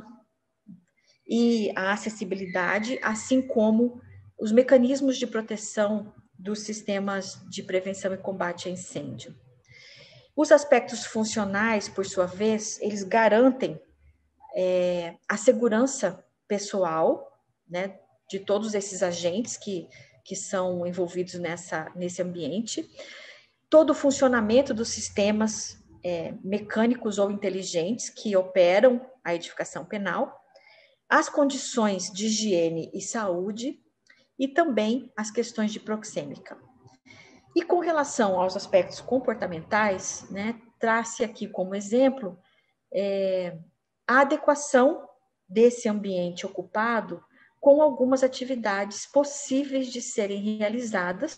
e a acessibilidade, assim como os mecanismos de proteção dos sistemas de prevenção e combate a incêndio. Os aspectos funcionais, por sua vez, eles garantem é, a segurança pessoal, né, de todos esses agentes que, que são envolvidos nessa, nesse ambiente, todo o funcionamento dos sistemas é, mecânicos ou inteligentes que operam a edificação penal, as condições de higiene e saúde e também as questões de proxêmica. E com relação aos aspectos comportamentais, né, traz-se aqui como exemplo é, a adequação desse ambiente ocupado com algumas atividades possíveis de serem realizadas,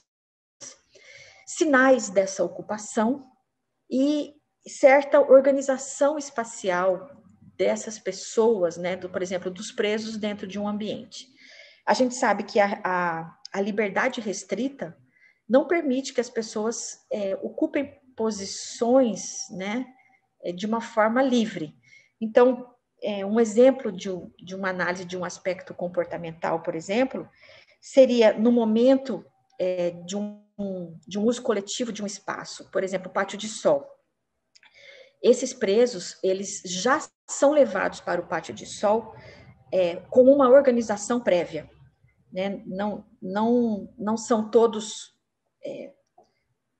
sinais dessa ocupação e certa organização espacial dessas pessoas, né, do, por exemplo, dos presos dentro de um ambiente. A gente sabe que a, a, a liberdade restrita não permite que as pessoas é, ocupem posições, né, de uma forma livre. Então, é, um exemplo de, de uma análise de um aspecto comportamental, por exemplo, seria no momento é, de, um, de um uso coletivo de um espaço, por exemplo, pátio de sol. Esses presos, eles já são levados para o pátio de sol é, com uma organização prévia, né? Não, não, não são todos... É,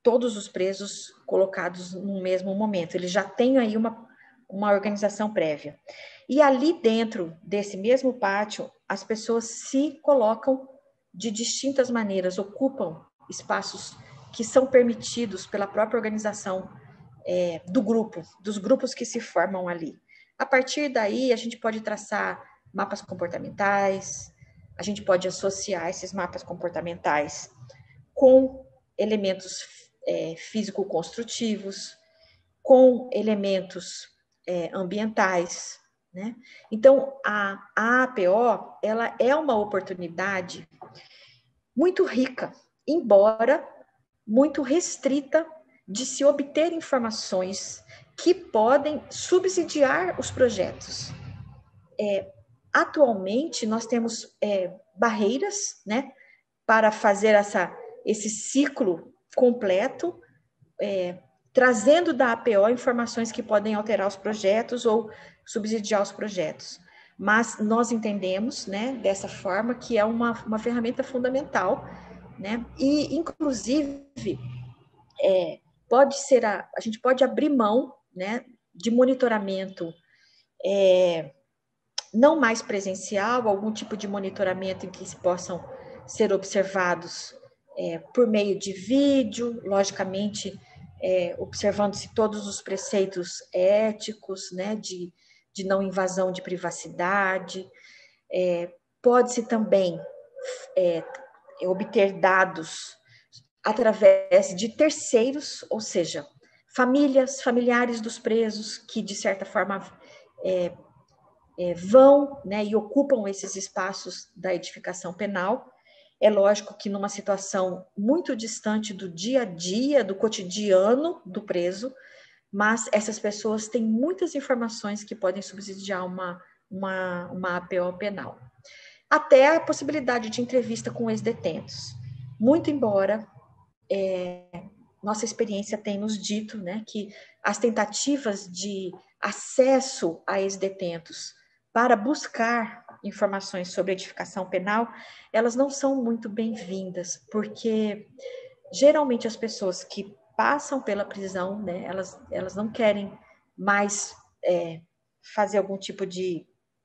todos os presos colocados no mesmo momento. Ele já tem aí uma, uma organização prévia. E ali dentro desse mesmo pátio, as pessoas se colocam de distintas maneiras, ocupam espaços que são permitidos pela própria organização é, do grupo, dos grupos que se formam ali. A partir daí, a gente pode traçar mapas comportamentais, a gente pode associar esses mapas comportamentais com elementos é, físico-construtivos, com elementos é, ambientais, né? Então, a, a APO, ela é uma oportunidade muito rica, embora muito restrita, de se obter informações que podem subsidiar os projetos. É, atualmente, nós temos é, barreiras, né, para fazer essa, esse ciclo completo, é, trazendo da A P O informações que podem alterar os projetos ou subsidiar os projetos. Mas nós entendemos, né, dessa forma, que é uma, uma ferramenta fundamental, né, e, inclusive, é, pode ser a, a gente pode abrir mão, né, de monitoramento é, não mais presencial, algum tipo de monitoramento em que se possam ser observados é, por meio de vídeo, logicamente, é, observando-se todos os preceitos éticos, né, de, de não invasão de privacidade. É, pode-se também é, obter dados através de terceiros, ou seja, famílias, familiares dos presos que, de certa forma, é, é, vão, né, e ocupam esses espaços da edificação penal. É lógico que numa situação muito distante do dia a dia, do cotidiano do preso, mas essas pessoas têm muitas informações que podem subsidiar uma, uma, uma A P O penal. Até a possibilidade de entrevista com ex-detentos. Muito embora é, nossa experiência tem nos dito, né, que as tentativas de acesso a ex-detentos para buscar informações sobre edificação penal, elas não são muito bem-vindas, porque geralmente as pessoas que passam pela prisão, né, elas, elas não querem mais é, fazer algum tipo de,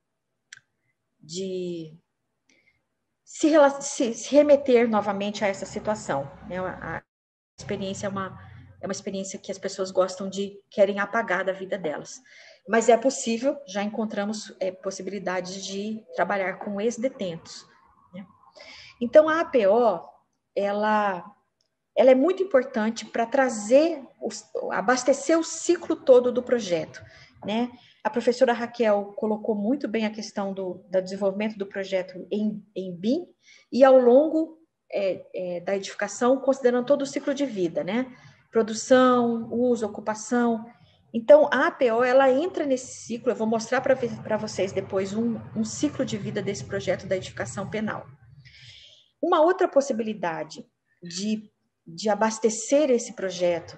de se, se, se remeter novamente a essa situação, né? A experiência é uma, é uma experiência que as pessoas gostam de, querem apagar da vida delas. Mas é possível, já encontramos é, possibilidades de trabalhar com ex-detentos, né? Então, a A P O, ela, ela é muito importante para trazer, abastecer o ciclo todo do projeto, né? A professora Raquel colocou muito bem a questão do, do desenvolvimento do projeto em, em B I M e ao longo é, é, da edificação, considerando todo o ciclo de vida, né? Produção, uso, ocupação. Então, a A P O, ela entra nesse ciclo, eu vou mostrar para vocês depois um, um ciclo de vida desse projeto da edificação penal. Uma outra possibilidade de, de abastecer esse projeto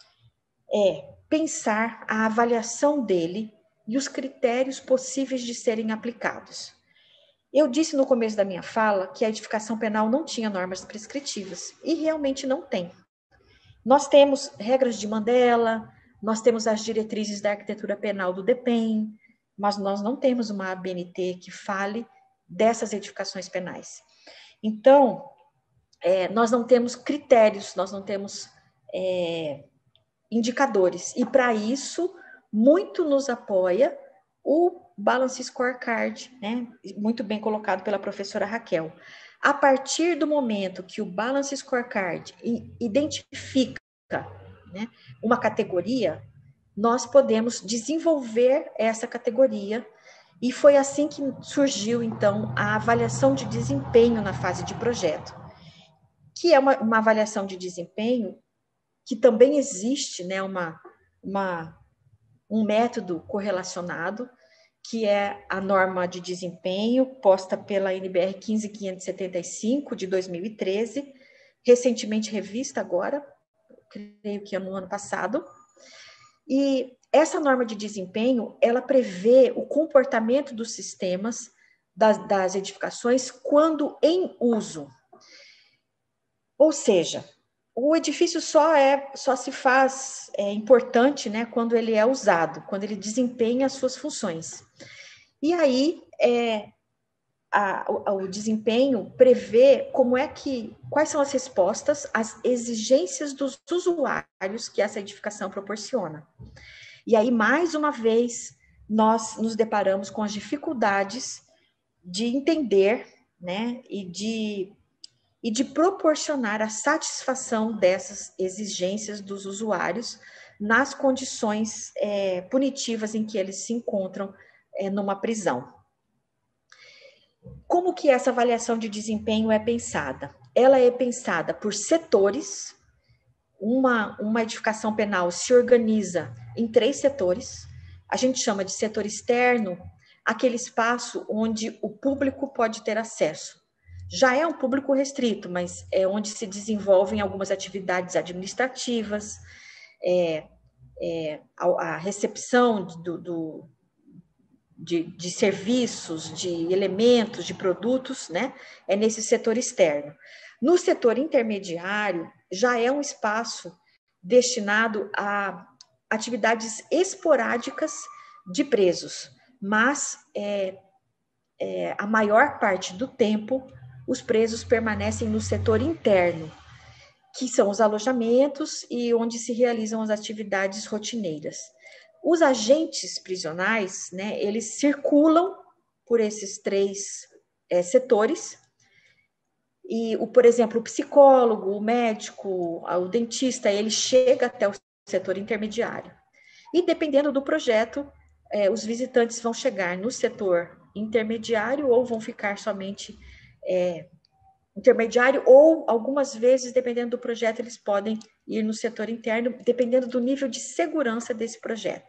é pensar a avaliação dele e os critérios possíveis de serem aplicados. Eu disse no começo da minha fala que a edificação penal não tinha normas prescritivas, e realmente não tem. Nós temos regras de Mandela, nós temos as diretrizes da arquitetura penal do DEPEN, mas nós não temos uma A B N T que fale dessas edificações penais. Então, é, nós não temos critérios, nós não temos é, indicadores, e para isso, muito nos apoia o Balance Scorecard, né? Muito bem colocado pela professora Raquel. A partir do momento que o Balance Scorecard identifica, né, uma categoria, nós podemos desenvolver essa categoria, e foi assim que surgiu, então, a avaliação de desempenho na fase de projeto, que é uma, uma avaliação de desempenho que também existe, né, uma, uma, um método correlacionado, que é a norma de desempenho posta pela N B R quinze mil quinhentos e setenta e cinco, de dois mil e treze, recentemente revista agora, creio que é no ano passado. E essa norma de desempenho, ela prevê o comportamento dos sistemas das, das edificações quando em uso. Ou seja, o edifício só é só se faz é, importante, né, quando ele é usado, quando ele desempenha as suas funções. E aí é, a, o, o desempenho prevê como é que quais são as respostas às exigências dos usuários que essa edificação proporciona. E aí, mais uma vez, nós nos deparamos com as dificuldades de entender, né, e de e de proporcionar a satisfação dessas exigências dos usuários nas condições é, punitivas em que eles se encontram é, numa prisão. Como que essa avaliação de desempenho é pensada? Ela é pensada por setores. Uma, uma edificação penal se organiza em três setores. A gente chama de setor externo aquele espaço onde o público pode ter acesso. Já é um público restrito, mas é onde se desenvolvem algumas atividades administrativas, é, é, a, a recepção do, do, de, de serviços, de elementos, de produtos, né? É nesse setor externo. No setor intermediário, já é um espaço destinado a atividades esporádicas de presos, mas é, é, a maior parte do tempo os presos permanecem no setor interno, que são os alojamentos e onde se realizam as atividades rotineiras. Os agentes prisionais, né, eles circulam por esses três é, setores, e, o, por exemplo, o psicólogo, o médico, o dentista, ele chega até o setor intermediário. E dependendo do projeto, é, os visitantes vão chegar no setor intermediário ou vão ficar somente é, intermediário, ou algumas vezes, dependendo do projeto, eles podem ir no setor interno, dependendo do nível de segurança desse projeto.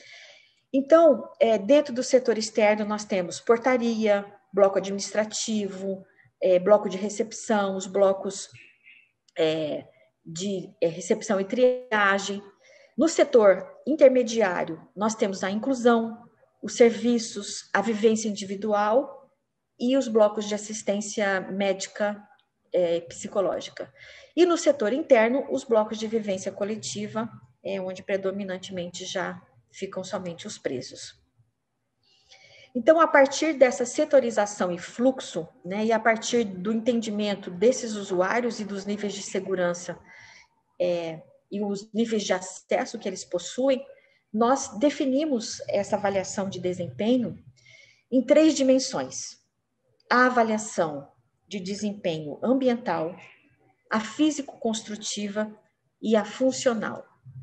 Então, é, dentro do setor externo, nós temos portaria, bloco administrativo, é, bloco de recepção, os blocos é, de é, recepção e triagem. No setor intermediário, nós temos a inclusão, os serviços, a vivência individual e os blocos de assistência médica e psicológica. E no setor interno, os blocos de vivência coletiva, é, onde predominantemente já ficam somente os presos. Então, a partir dessa setorização e fluxo, né, e a partir do entendimento desses usuários e dos níveis de segurança é, e os níveis de acesso que eles possuem, nós definimos essa avaliação de desempenho em três dimensões: a avaliação de desempenho ambiental, a físico-construtiva e a funcional.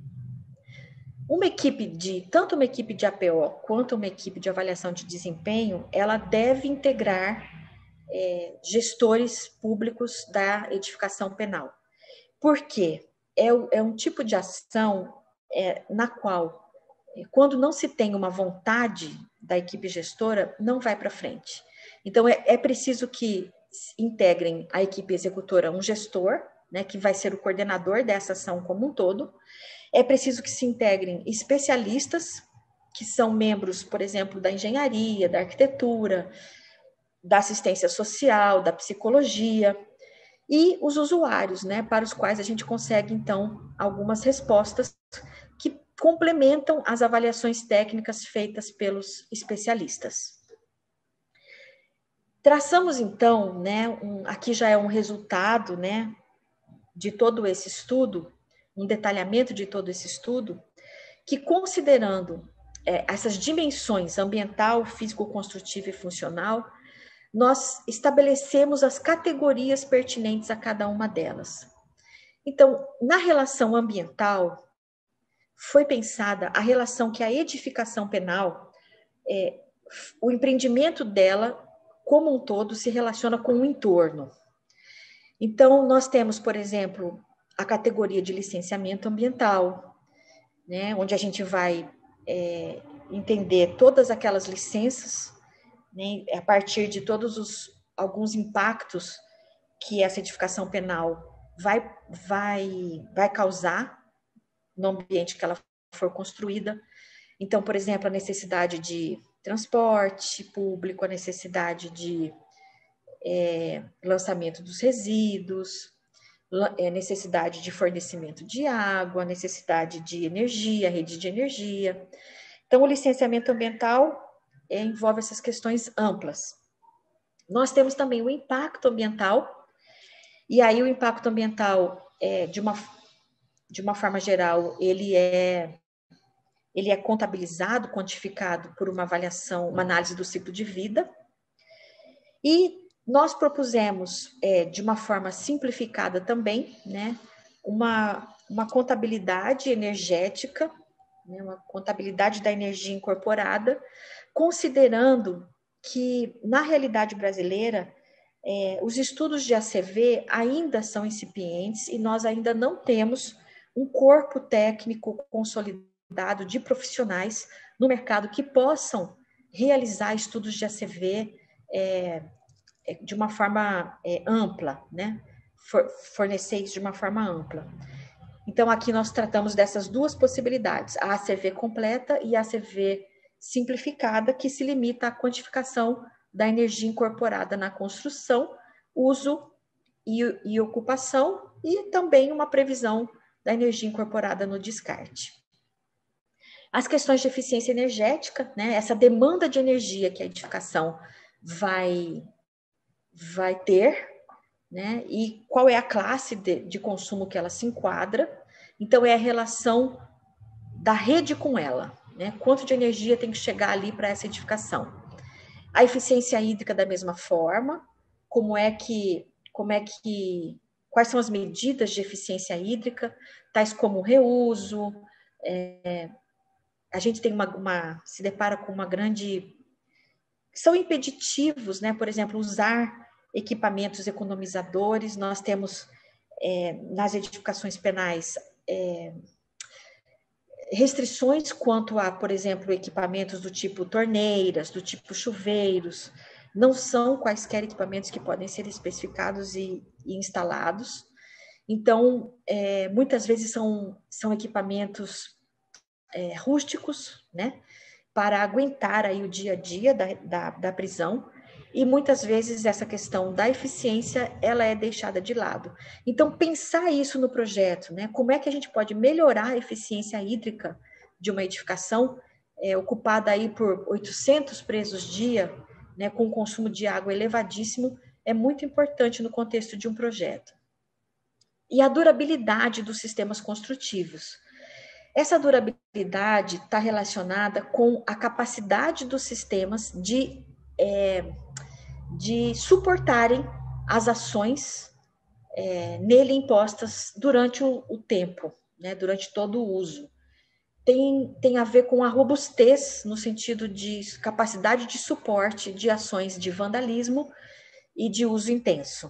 Uma equipe de, tanto uma equipe de A P O quanto uma equipe de avaliação de desempenho, ela deve integrar é, gestores públicos da edificação penal. Por quê? É, é um tipo de ação é, na qual, quando não se tem uma vontade da equipe gestora, não vai para frente. Então, é, é preciso que integrem a equipe executora um gestor, né, que vai ser o coordenador dessa ação como um todo. É preciso que se integrem especialistas, que são membros, por exemplo, da engenharia, da arquitetura, da assistência social, da psicologia, e os usuários, né, para os quais a gente consegue, então, algumas respostas que complementam as avaliações técnicas feitas pelos especialistas. Traçamos, então, né, um, aqui já é um resultado, né, de todo esse estudo, um detalhamento de todo esse estudo, que considerando é, essas dimensões ambiental, físico-construtiva e funcional, nós estabelecemos as categorias pertinentes a cada uma delas. Então, na relação ambiental, foi pensada a relação que a edificação penal, é, o empreendimento dela, como um todo, se relaciona com o entorno. Então, nós temos, por exemplo, a categoria de licenciamento ambiental, né, onde a gente vai é, entender todas aquelas licenças, né, a partir de todos os alguns impactos que essa edificação penal vai, vai, vai causar no ambiente que ela for construída. Então, por exemplo, a necessidade de transporte público, a necessidade de é, lançamento dos resíduos, é, necessidade de fornecimento de água, necessidade de energia, rede de energia. Então, o licenciamento ambiental é, envolve essas questões amplas. Nós temos também o impacto ambiental, e aí o impacto ambiental, é, de, uma, de uma forma geral, ele é, ele é contabilizado, quantificado por uma avaliação, uma análise do ciclo de vida. E nós propusemos, é, de uma forma simplificada também, né, uma, uma contabilidade energética, né, uma contabilidade da energia incorporada, considerando que, na realidade brasileira, é, os estudos de A C V ainda são incipientes e nós ainda não temos um corpo técnico consolidado de profissionais no mercado que possam realizar estudos de A C V é, de uma forma é, ampla, né? For, fornecer isso de uma forma ampla. Então, aqui nós tratamos dessas duas possibilidades, a A C V completa e a A C V simplificada, que se limita à quantificação da energia incorporada na construção, uso e, e ocupação, e também uma previsão da energia incorporada no descarte. As questões de eficiência energética, né, essa demanda de energia que a edificação vai, vai ter, né, e qual é a classe de, de consumo que ela se enquadra. Então, é a relação da rede com ela, né? Quanto de energia tem que chegar ali para essa edificação. A eficiência hídrica da mesma forma, como é que, como é que, quais são as medidas de eficiência hídrica, tais como o reuso, é, a gente tem uma, uma, se depara com uma grande, são impeditivos, né? Por exemplo, usar equipamentos economizadores, nós temos é, nas edificações penais é, restrições quanto a, por exemplo, equipamentos do tipo torneiras, do tipo chuveiros, não são quaisquer equipamentos que podem ser especificados e, e instalados. Então, é, muitas vezes são, são equipamentos é, rústicos, né, para aguentar aí o dia a dia da, da, da prisão, e muitas vezes essa questão da eficiência, ela é deixada de lado. Então, pensar isso no projeto, né? Como é que a gente pode melhorar a eficiência hídrica de uma edificação é, ocupada aí por oitocentos presos dia, né, com um consumo de água elevadíssimo, é muito importante no contexto de um projeto. E a durabilidade dos sistemas construtivos. Essa durabilidade está relacionada com a capacidade dos sistemas de... É, de suportarem as ações é, nele impostas durante o, o tempo, né, durante todo o uso. Tem, tem a ver com a robustez, no sentido de capacidade de suporte de ações de vandalismo e de uso intenso.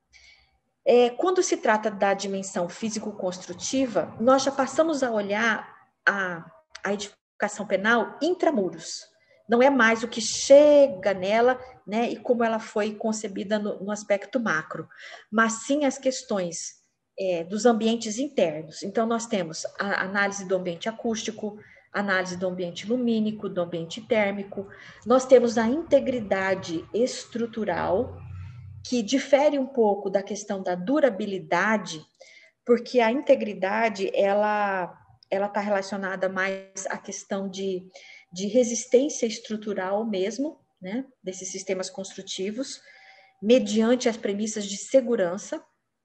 É, quando se trata da dimensão físico-construtiva, nós já passamos a olhar a, a edificação penal intramuros. Não é mais o que chega nela, né, e como ela foi concebida no, no aspecto macro, mas sim as questões é, dos ambientes internos. Então, nós temos a análise do ambiente acústico, análise do ambiente lumínico, do ambiente térmico, nós temos a integridade estrutural, que difere um pouco da questão da durabilidade, porque a integridade, ela ela está relacionada mais à questão de de resistência estrutural mesmo, né, desses sistemas construtivos, mediante as premissas de segurança.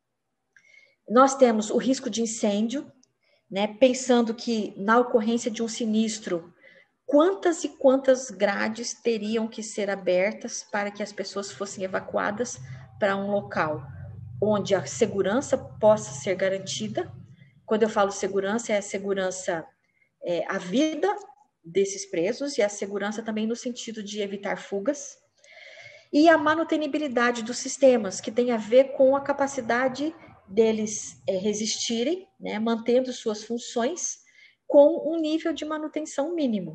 Nós temos o risco de incêndio, né, pensando que na ocorrência de um sinistro, quantas e quantas grades teriam que ser abertas para que as pessoas fossem evacuadas para um local onde a segurança possa ser garantida. Quando eu falo segurança, é a segurança, é, a vida desses presos e a segurança também no sentido de evitar fugas, e a manutenibilidade dos sistemas, que tem a ver com a capacidade deles é, resistirem, né, mantendo suas funções com um nível de manutenção mínimo.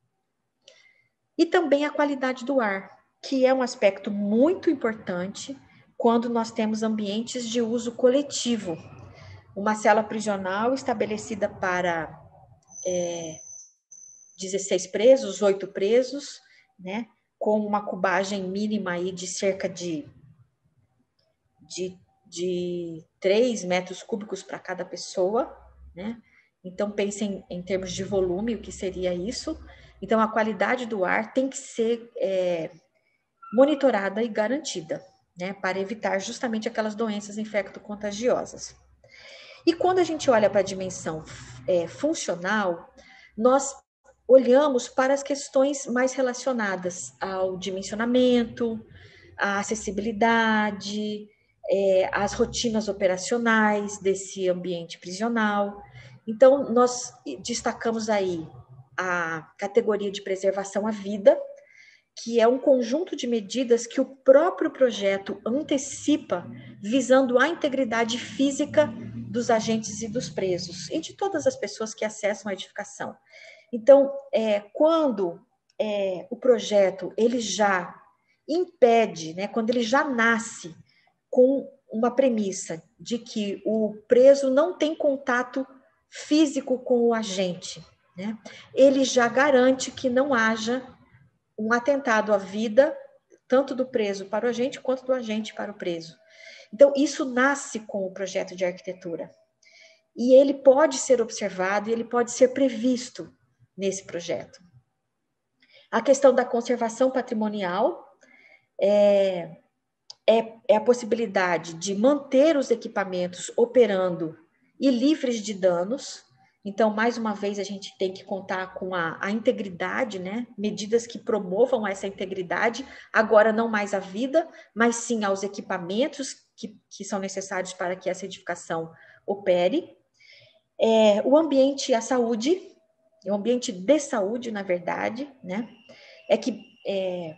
E também a qualidade do ar, que é um aspecto muito importante quando nós temos ambientes de uso coletivo. Uma cela prisional estabelecida para é, dezesseis presos, oito presos, né, com uma cubagem mínima aí de cerca de, de, de três metros cúbicos para cada pessoa, né? Então, pensem em termos de volume, o que seria isso. Então, a qualidade do ar tem que ser é, monitorada e garantida, né? Para evitar justamente aquelas doenças infecto-contagiosas. E quando a gente olha para a dimensão é, funcional, nós olhamos para as questões mais relacionadas ao dimensionamento, à acessibilidade, é, às rotinas operacionais desse ambiente prisional. Então, nós destacamos aí a categoria de preservação à vida, que é um conjunto de medidas que o próprio projeto antecipa, visando a integridade física dos agentes e dos presos, e de todas as pessoas que acessam a edificação. Então, é, quando é, o projeto ele já impede, né, quando ele já nasce com uma premissa de que o preso não tem contato físico com o agente, né, ele já garante que não haja um atentado à vida, tanto do preso para o agente, quanto do agente para o preso. Então, isso nasce com o projeto de arquitetura. E ele pode ser observado, e ele pode ser previsto nesse projeto. A questão da conservação patrimonial é, é, é a possibilidade de manter os equipamentos operando e livres de danos. Então, mais uma vez, a gente tem que contar com a, a integridade, né? Medidas que promovam essa integridade, agora não mais à vida, mas sim aos equipamentos que, que são necessários para que essa edificação opere. É, o ambiente e a saúde, o ambiente de saúde, na verdade, né? É que é,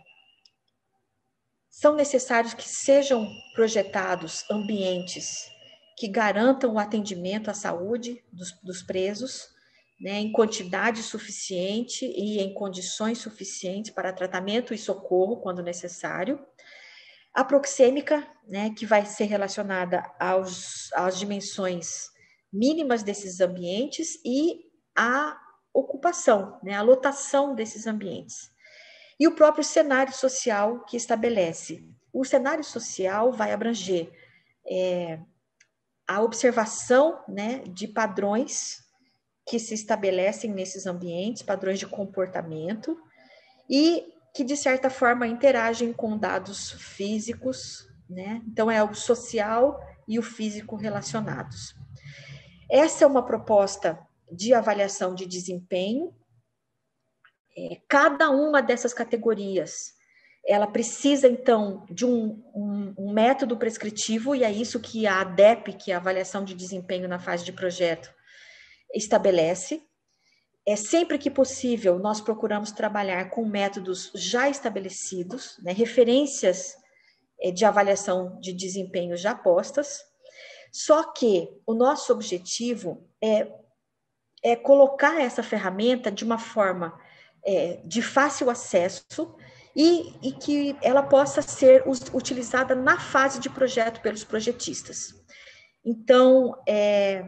são necessários que sejam projetados ambientes que garantam o atendimento à saúde dos, dos presos, né, em quantidade suficiente e em condições suficientes para tratamento e socorro, quando necessário. A proxêmica, né, que vai ser relacionada aos, às dimensões mínimas desses ambientes e a ocupação, né, a lotação desses ambientes. E o próprio cenário social que estabelece. O cenário social vai abranger é, a observação, né, de padrões que se estabelecem nesses ambientes, padrões de comportamento, e que, de certa forma, interagem com dados físicos, né? Então, é o social e o físico relacionados. Essa é uma proposta de avaliação de desempenho. É, cada uma dessas categorias, ela precisa, então, de um, um, um método prescritivo, e é isso que a ADEP, que é a avaliação de desempenho na fase de projeto, estabelece. É, sempre que possível, nós procuramos trabalhar com métodos já estabelecidos, né, referências é, de avaliação de desempenho já postas, só que o nosso objetivo é, é colocar essa ferramenta de uma forma é, de fácil acesso e, e que ela possa ser utilizada na fase de projeto pelos projetistas. Então, é,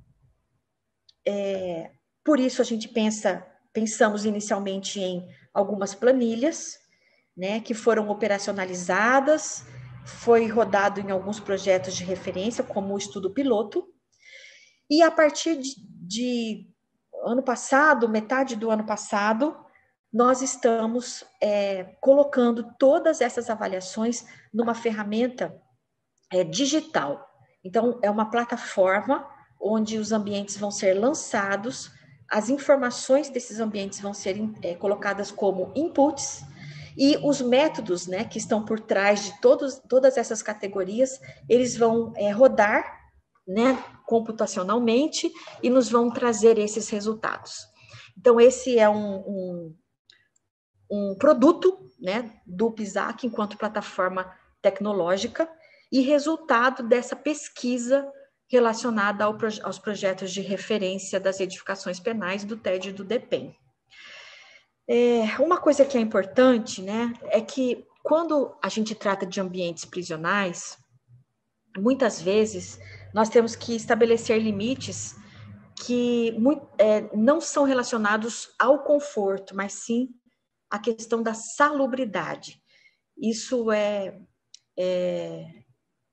é, por isso a gente pensa, pensamos inicialmente em algumas planilhas, né, que foram operacionalizadas, foi rodado em alguns projetos de referência, como o estudo piloto, e a partir de, de ano passado, metade do ano passado, nós estamos é, colocando todas essas avaliações numa ferramenta é, digital. Então, é uma plataforma onde os ambientes vão ser lançados, as informações desses ambientes vão ser é, colocadas como inputs, e os métodos, né, que estão por trás de todos, todas essas categorias, eles vão é, rodar, né, computacionalmente e nos vão trazer esses resultados. Então, esse é um, um, um produto, né, do PISAC enquanto plataforma tecnológica e resultado dessa pesquisa relacionada ao, aos projetos de referência das edificações penais do T E D e do DEPEN. É, uma coisa que é importante, né, é que quando a gente trata de ambientes prisionais, muitas vezes nós temos que estabelecer limites que muito, é, não são relacionados ao conforto, mas sim à questão da salubridade. Isso é, é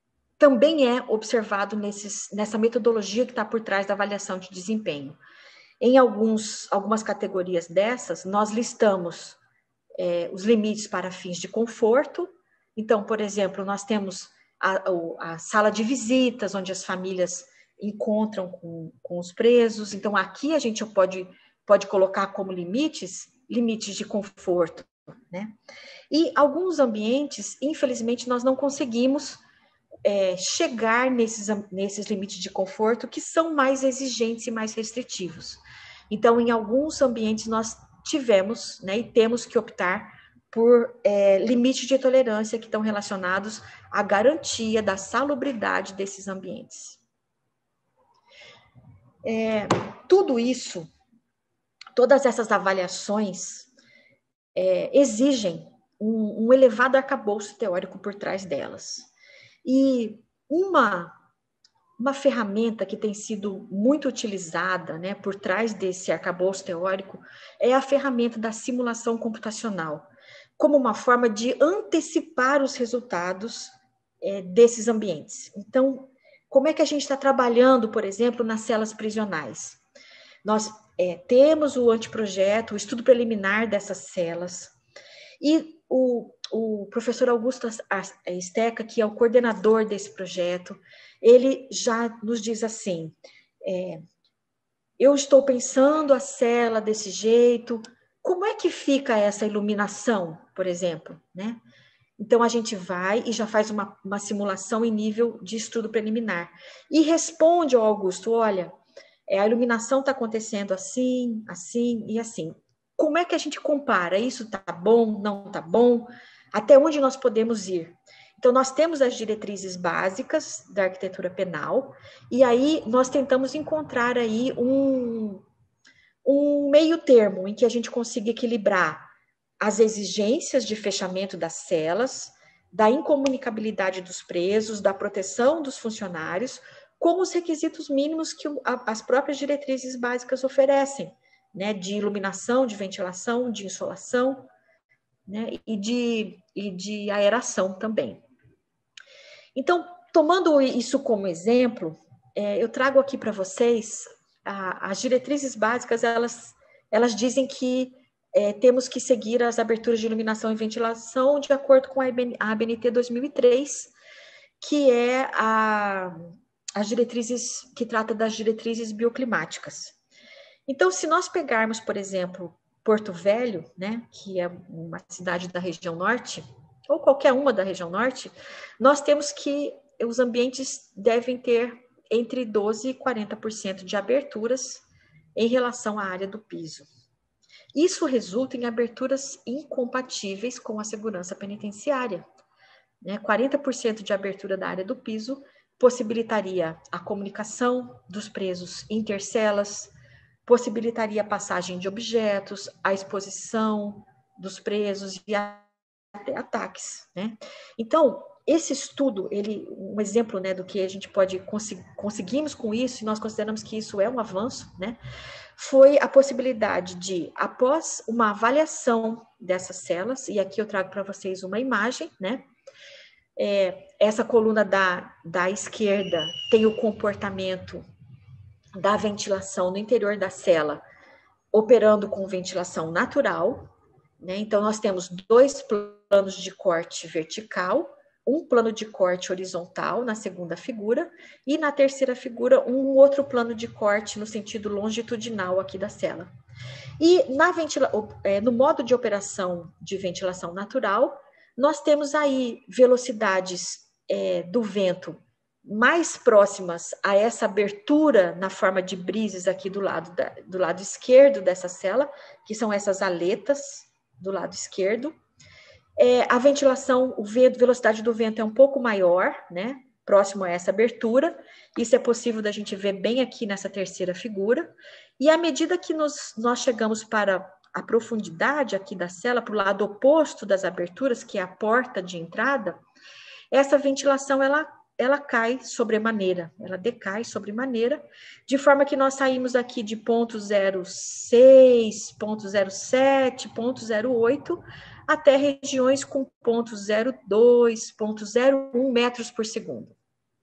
também é observado nesses, nessa metodologia que está por trás da avaliação de desempenho. Em alguns, algumas categorias dessas, nós listamos é, os limites para fins de conforto. Então, por exemplo, nós temos a, a sala de visitas, onde as famílias encontram com, com os presos. Então, aqui a gente pode, pode colocar como limites, limites de conforto, né? E alguns ambientes, infelizmente, nós não conseguimos é, chegar nesses, nesses limites de conforto que são mais exigentes e mais restritivos. Então, em alguns ambientes, nós tivemos, né, e temos que optar por é, limites de tolerância que estão relacionados à garantia da salubridade desses ambientes. É, tudo isso, todas essas avaliações é, exigem um, um elevado arcabouço teórico por trás delas. E uma, uma ferramenta que tem sido muito utilizada, né, por trás desse arcabouço teórico é a ferramenta da simulação computacional, como uma forma de antecipar os resultados é, desses ambientes. Então, como é que a gente está trabalhando, por exemplo, nas celas prisionais? Nós é, temos o anteprojeto, o estudo preliminar dessas celas, e o, o professor Augusto Steca, que é o coordenador desse projeto, ele já nos diz assim, é, eu estou pensando a cela desse jeito, como é que fica essa iluminação, por exemplo, né? Então, a gente vai e já faz uma, uma simulação em nível de estudo preliminar. E responde ao Augusto, olha, é, a iluminação está acontecendo assim, assim e assim. Como é que a gente compara? Isso está bom, não está bom? Até onde nós podemos ir? Então, nós temos as diretrizes básicas da arquitetura penal, e aí nós tentamos encontrar aí um, um meio termo em que a gente consiga equilibrar as exigências de fechamento das celas, da incomunicabilidade dos presos, da proteção dos funcionários, como os requisitos mínimos que as próprias diretrizes básicas oferecem, né, de iluminação, de ventilação, de insolação, né, e, de, e de aeração também. Então, tomando isso como exemplo, é, eu trago aqui para vocês a, as diretrizes básicas, elas, elas dizem que É, temos que seguir as aberturas de iluminação e ventilação de acordo com a A B N T dois mil e três, que é a, as diretrizes, que trata das diretrizes bioclimáticas. Então, se nós pegarmos, por exemplo, Porto Velho, né, que é uma cidade da região norte, ou qualquer uma da região norte, nós temos que os ambientes devem ter entre doze e quarenta por cento de aberturas em relação à área do piso. Isso resulta em aberturas incompatíveis com a segurança penitenciária. Né? quarenta por cento de abertura da área do piso possibilitaria a comunicação dos presos intercelas, possibilitaria a passagem de objetos, a exposição dos presos e até ataques. Né? Então, esse estudo, ele, um exemplo, né, do que a gente pode conseguir, conseguimos com isso, e nós consideramos que isso é um avanço, né, foi a possibilidade de, após uma avaliação dessas celas, e aqui eu trago para vocês uma imagem, né, é, essa coluna da, da esquerda tem o comportamento da ventilação no interior da cela, operando com ventilação natural, né, então nós temos dois planos de corte vertical, um plano de corte horizontal na segunda figura, e na terceira figura um outro plano de corte no sentido longitudinal aqui da cela. E na ventila... no modo de operação de ventilação natural, nós temos aí velocidades é, do vento mais próximas a essa abertura na forma de brises aqui do lado, da... do lado esquerdo dessa cela, que são essas aletas do lado esquerdo. É, a ventilação, o vento, velocidade do vento é um pouco maior, né, próximo a essa abertura. Isso é possível da gente ver bem aqui nessa terceira figura. E à medida que nos, nós chegamos para a profundidade aqui da cela, para o lado oposto das aberturas, que é a porta de entrada, essa ventilação, ela, ela cai sobremaneira, ela decai sobremaneira, de forma que nós saímos aqui de ponto zero seis, ponto zero sete, ponto zero oito, até regiões com ponto zero dois, ponto zero um metros por segundo.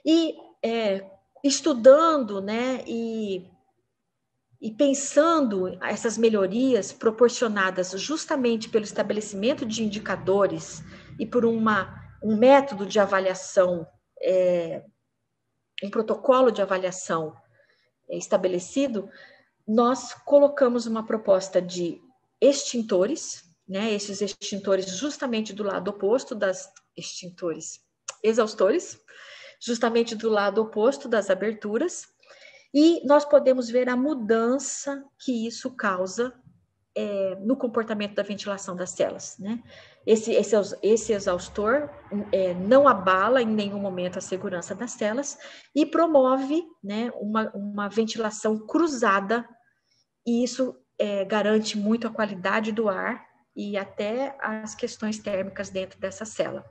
E é, estudando, né, e, e pensando essas melhorias proporcionadas justamente pelo estabelecimento de indicadores e por uma, um método de avaliação, é, um protocolo de avaliação estabelecido, nós colocamos uma proposta de extintores, né, esses extintores justamente do lado oposto das extintores exaustores, justamente do lado oposto das aberturas, e nós podemos ver a mudança que isso causa é, no comportamento da ventilação das células, né? Esse, esse, esse exaustor é, não abala em nenhum momento a segurança das células e promove, né, uma, uma ventilação cruzada, e isso é, garante muito a qualidade do ar e até as questões térmicas dentro dessa célula.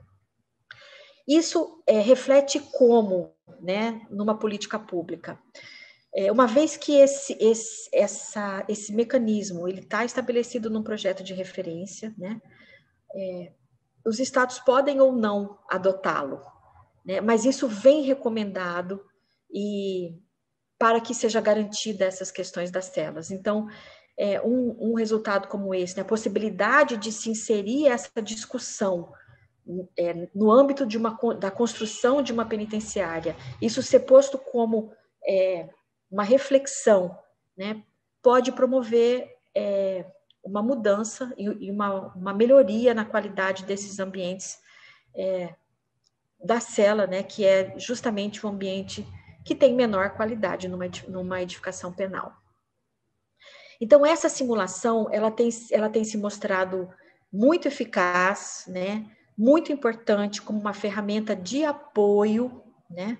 Isso é, reflete como, né, numa política pública. É, uma vez que esse, esse, essa, esse mecanismo está estabelecido num projeto de referência, né, é, os estados podem ou não adotá-lo, né, mas isso vem recomendado e para que seja garantida essas questões das células. Então, é, um, um resultado como esse, né, a possibilidade de se inserir essa discussão é, no âmbito de uma, da construção de uma penitenciária, isso ser posto como é, uma reflexão, né, pode promover é, uma mudança e, e uma, uma melhoria na qualidade desses ambientes é, da cela, né, que é justamente o ambiente que tem menor qualidade numa, numa edificação penal. Então, essa simulação, ela tem, ela tem se mostrado muito eficaz, né, muito importante como uma ferramenta de apoio, né,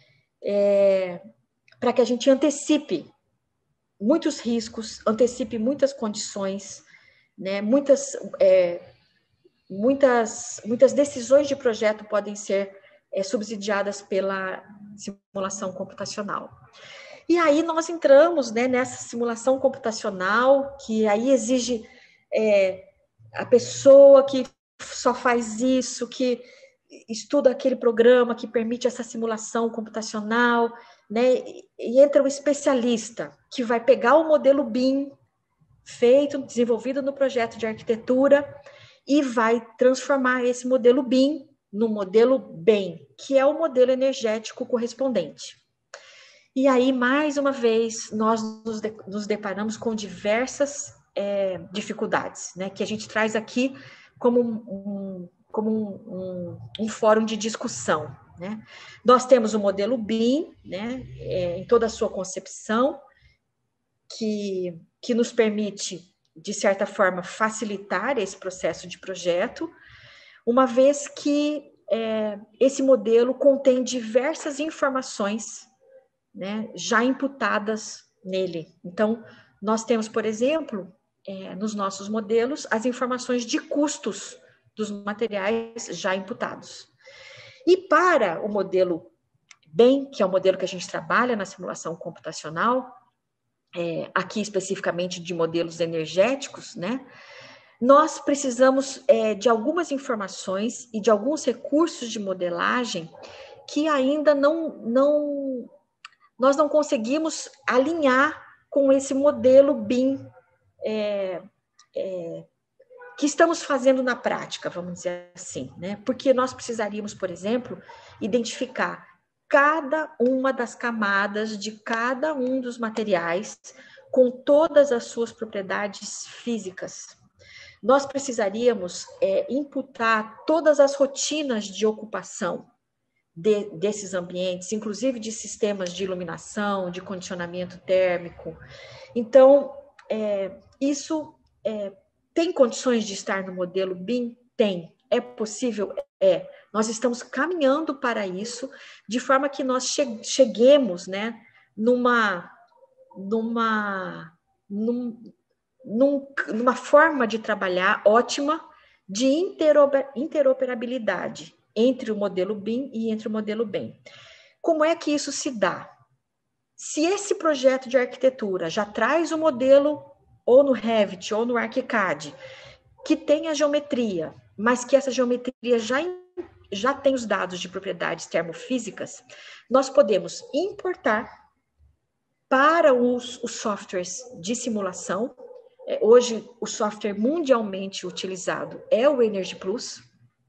é, para que a gente antecipe muitos riscos, antecipe muitas condições, né, muitas, é, muitas, muitas decisões de projeto podem ser é, subsidiadas pela simulação computacional. E aí nós entramos, né, nessa simulação computacional, que aí exige é, a pessoa que só faz isso, que estuda aquele programa que permite essa simulação computacional, né, e entra um especialista que vai pegar o modelo B I M feito, desenvolvido no projeto de arquitetura e vai transformar esse modelo B I M no modelo B E M, que é o modelo energético correspondente. E aí, mais uma vez, nós nos, de, nos deparamos com diversas é, dificuldades, né, que a gente traz aqui como um, como um, um, um fórum de discussão, né? Nós temos o modelo B I M, né, é, em toda a sua concepção, que, que nos permite, de certa forma, facilitar esse processo de projeto, uma vez que é, esse modelo contém diversas informações, né, já imputadas nele. Então, nós temos, por exemplo, é, nos nossos modelos, as informações de custos dos materiais já imputados. E para o modelo B E M, que é o modelo que a gente trabalha na simulação computacional, é, aqui especificamente de modelos energéticos, né, nós precisamos é, de algumas informações e de alguns recursos de modelagem que ainda não, não nós não conseguimos alinhar com esse modelo B I M é, é, que estamos fazendo na prática, vamos dizer assim, né? Porque nós precisaríamos, por exemplo, identificar cada uma das camadas de cada um dos materiais com todas as suas propriedades físicas. Nós precisaríamos é, imputar todas as rotinas de ocupação de, desses ambientes, inclusive de sistemas de iluminação, de condicionamento térmico. Então, é, isso é, tem condições de estar no modelo B I M? Tem. É possível? É. Nós estamos caminhando para isso, de forma que nós cheguemos, né, numa, numa, num, num, numa forma de trabalhar ótima de interoperabilidade entre o modelo B I M e entre o modelo B E M. Como é que isso se dá? Se esse projeto de arquitetura já traz o modelo ou no Revit ou no ArchiCAD, que tem a geometria, mas que essa geometria já já tem os dados de propriedades termofísicas, nós podemos importar para os, os softwares de simulação. Hoje, o software mundialmente utilizado é o Energy Plus.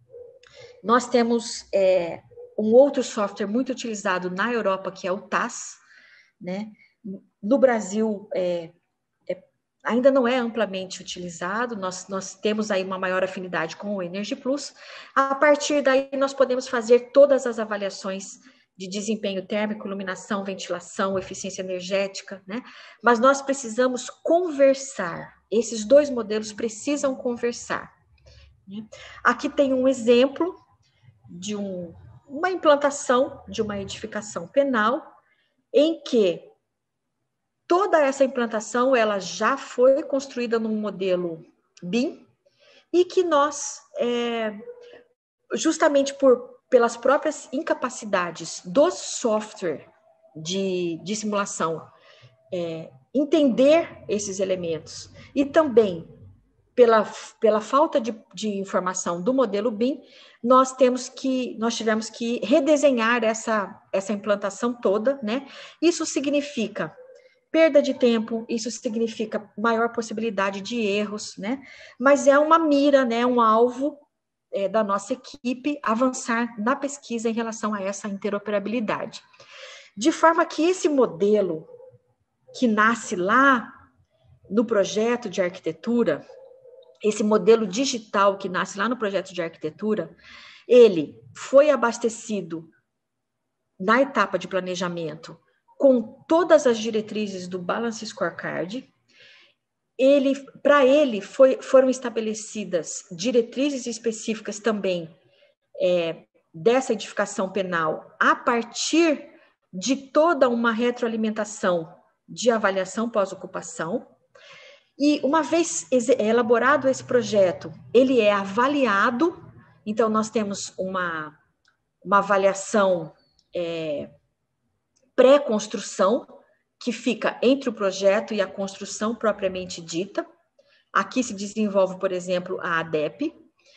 Nós temos é, um outro software muito utilizado na Europa, que é o T A S, né? No Brasil, é, é, ainda não é amplamente utilizado, nós, nós temos aí uma maior afinidade com o Energy Plus. A partir daí, nós podemos fazer todas as avaliações de desempenho térmico, iluminação, ventilação, eficiência energética, né? Mas nós precisamos conversar, esses dois modelos precisam conversar, né? Aqui tem um exemplo de um, uma implantação de uma edificação penal, em que toda essa implantação ela já foi construída num modelo B I M, e que nós, é, justamente por pelas próprias incapacidades do software de, de simulação, é, entender esses elementos, e também pela, pela falta de, de informação do modelo B I M, nós temos que, nós tivemos que redesenhar essa, essa implantação toda, né? Isso significa perda de tempo, isso significa maior possibilidade de erros, né? Mas é uma mira, né? Um alvo É, da nossa equipe avançar na pesquisa em relação a essa interoperabilidade. De forma que esse modelo que nasce lá no projeto de arquitetura, esse modelo digital que nasce lá no projeto de arquitetura, ele foi abastecido na etapa de planejamento com todas as diretrizes do Balance Scorecard. Ele, para ele, foi, foram estabelecidas diretrizes específicas também é, dessa edificação penal a partir de toda uma retroalimentação de avaliação pós-ocupação. E uma vez elaborado esse projeto, ele é avaliado, então nós temos uma, uma avaliação é, pré-construção, que fica entre o projeto e a construção propriamente dita. Aqui se desenvolve, por exemplo, a ADEPE.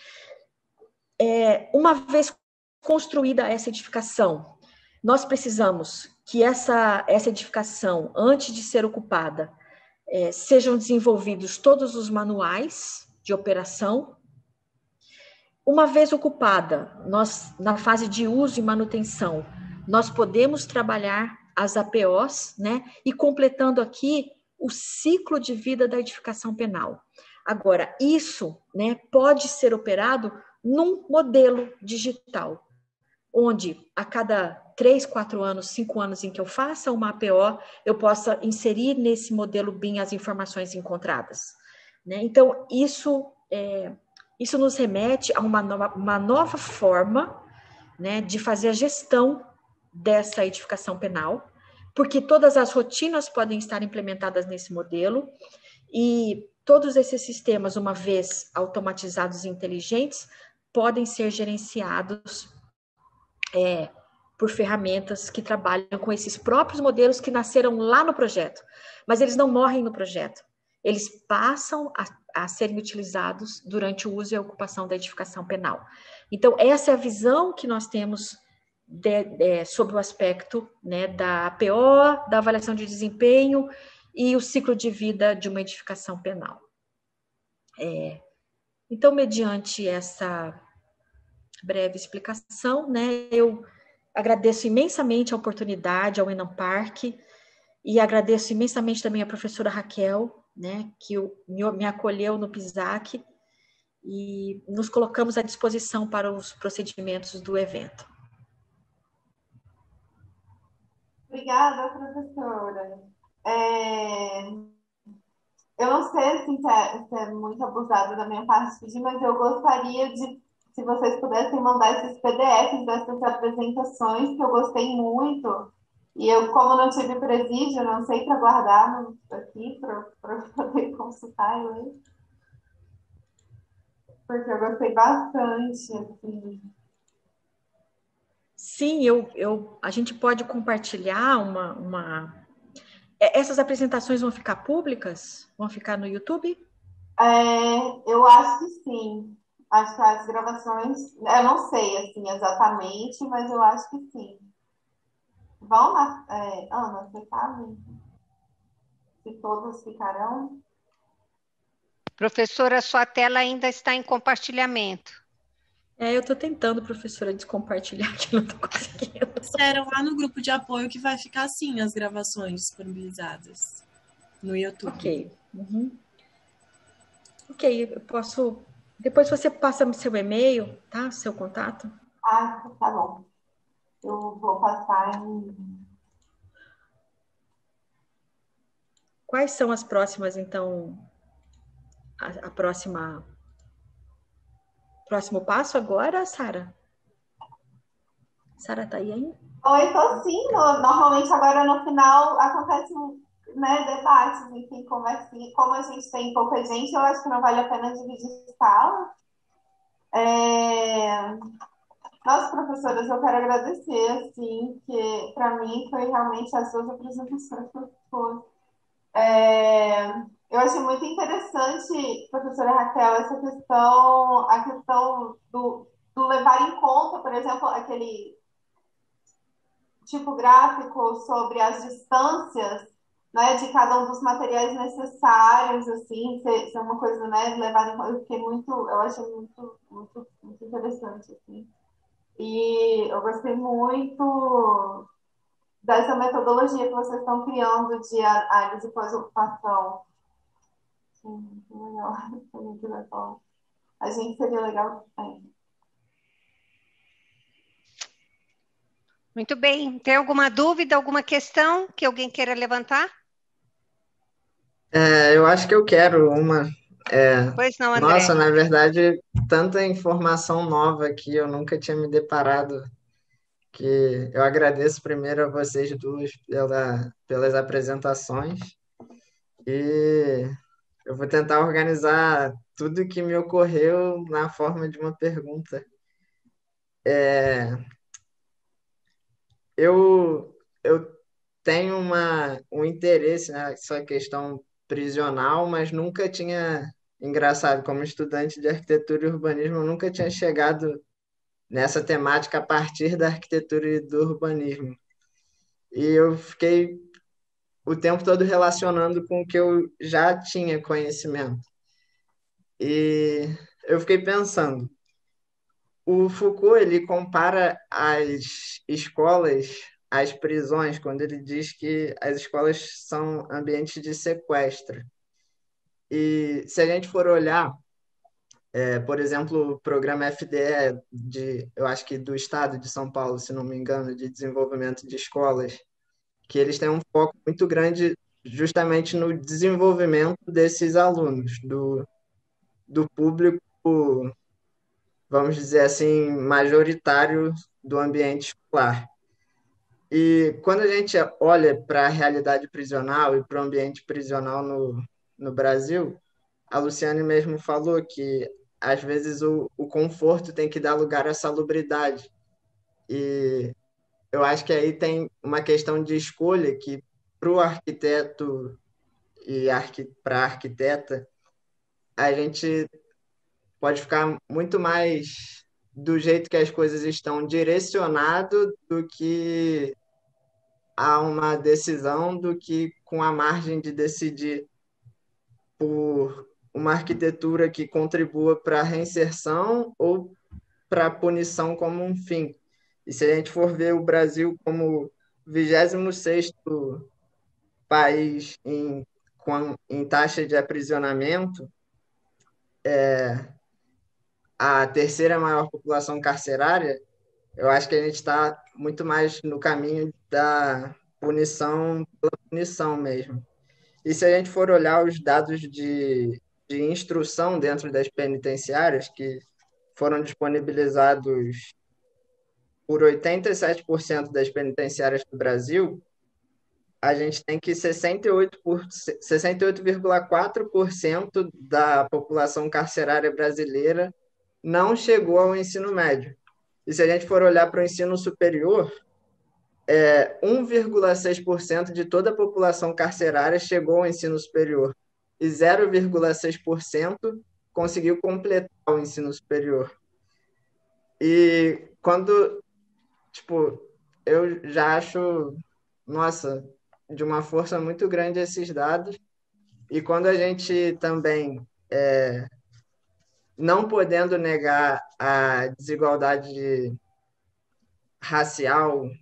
É, uma vez construída essa edificação, nós precisamos que essa, essa edificação, antes de ser ocupada, é, sejam desenvolvidos todos os manuais de operação. Uma vez ocupada, nós, na fase de uso e manutenção, nós podemos trabalhar as A P Os, né, e completando aqui o ciclo de vida da edificação penal. Agora, isso, né, pode ser operado num modelo digital, onde a cada três, quatro anos, cinco anos em que eu faça uma A P O, eu possa inserir nesse modelo B I M as informações encontradas, né? Então, isso, é, isso nos remete a uma nova, uma nova forma, né, de fazer a gestão dessa edificação penal, porque todas as rotinas podem estar implementadas nesse modelo, e todos esses sistemas, uma vez automatizados e inteligentes, podem ser gerenciados é, por ferramentas que trabalham com esses próprios modelos que nasceram lá no projeto, mas eles não morrem no projeto, eles passam a, a serem utilizados durante o uso e a ocupação da edificação penal. Então, essa é a visão que nós temos De, de, sobre o aspecto, né, da A P O, da avaliação de desempenho e o ciclo de vida de uma edificação penal. É, então, mediante essa breve explicação, né, eu agradeço imensamente a oportunidade ao Enamparc e agradeço imensamente também a professora Raquel, né, que me, me acolheu no PISAC, e nos colocamos à disposição para os procedimentos do evento. Obrigada, professora. É... Eu não sei assim, se, é, se é muito abusado da minha parte pedir, mas eu gostaria de, se vocês pudessem mandar esses P D Fs dessas apresentações, que eu gostei muito. E eu, como não tive presídio, não sei para guardar no, aqui, para poder consultar e ler. Porque eu gostei bastante, assim. Sim, eu, eu, a gente pode compartilhar uma, uma... Essas apresentações vão ficar públicas? Vão ficar no YouTube? É, eu acho que sim. Acho que as gravações, eu não sei assim exatamente, mas eu acho que sim. Vão na, é, Ana, você sabe se todos ficarão? Professora, sua tela ainda está em compartilhamento. É, eu estou tentando, professora, descompartilhar, que eu não estou conseguindo. Disseram lá no grupo de apoio que vai ficar assim as gravações disponibilizadas no YouTube. Ok. Uhum. Ok, eu posso. Depois você passa seu e-mail, tá? Seu contato. Ah, tá bom. Eu vou passar em. Quais são as próximas, então? A, a próxima. Próximo passo agora, Sara? Sara tá aí ainda? Oi, tô sim. No- Normalmente agora no final acontece né, debates, enfim, conversinha. Como a gente tem pouca gente, eu acho que não vale a pena dividir sala. É... Nossa, professoras, eu quero agradecer, assim, que para mim foi realmente as suas apresentações. É, eu achei muito interessante, professora Raquel, essa questão, a questão do, do levar em conta, por exemplo, aquele tipo gráfico sobre as distâncias, né, de cada um dos materiais necessários, assim, ser, ser uma coisa, né, levada em conta. Eu fiquei muito, eu achei muito, muito, muito interessante, assim. E eu gostei muito dessa metodologia que vocês estão criando de análise pós-ocupação. Sim, muito legal. Foi muito legal. A gente seria legal também. Muito bem. Tem alguma dúvida, alguma questão que alguém queira levantar? É, eu acho que eu quero uma. É, Pois não, André. nossa, na verdade, tanta informação nova aqui, eu nunca tinha me deparado, que eu agradeço primeiro a vocês duas pela, pelas apresentações e eu vou tentar organizar tudo que me ocorreu na forma de uma pergunta. Eu, eu tenho uma, um interesse nessa questão prisional, mas nunca tinha, engraçado, como estudante de arquitetura e urbanismo, eu nunca tinha chegado nessa temática a partir da arquitetura e do urbanismo. E eu fiquei o tempo todo relacionando com o que eu já tinha conhecimento. E eu fiquei pensando, o Foucault, ele compara as escolas às prisões, quando ele diz que as escolas são ambientes de sequestro. E se a gente for olhar, é, por exemplo, o programa F D E, de, eu acho que do Estado de São Paulo, se não me engano, de desenvolvimento de escolas, que eles têm um foco muito grande justamente no desenvolvimento desses alunos, do, do público, vamos dizer assim, majoritário do ambiente escolar. E quando a gente olha para a realidade prisional e para o ambiente prisional no, no Brasil, a Luciane mesmo falou que às vezes o, o conforto tem que dar lugar à salubridade. E eu acho que aí tem uma questão de escolha que para o arquiteto e arqui, para a arquiteta, a gente pode ficar muito mais do jeito que as coisas estão direcionado do que a uma decisão do que com a margem de decidir por uma arquitetura que contribua para a reinserção ou para a punição como um fim. E se a gente for ver o Brasil como vigésimo sexto país em, com, em taxa de aprisionamento, a terceira maior população carcerária, eu acho que a gente está muito mais no caminho da punição pela punição mesmo. E se a gente for olhar os dados de, de instrução dentro das penitenciárias, que foram disponibilizados por oitenta e sete por cento das penitenciárias do Brasil, a gente tem que sessenta e oito por, sessenta e oito vírgula quatro por cento da população carcerária brasileira não chegou ao ensino médio. E se a gente for olhar para o ensino superior, um vírgula seis por cento de toda a população carcerária chegou ao ensino superior e zero vírgula seis por cento conseguiu completar o ensino superior. E quando, tipo, eu já acho, nossa, de uma força muito grande esses dados. E quando a gente também, não podendo negar a desigualdade racial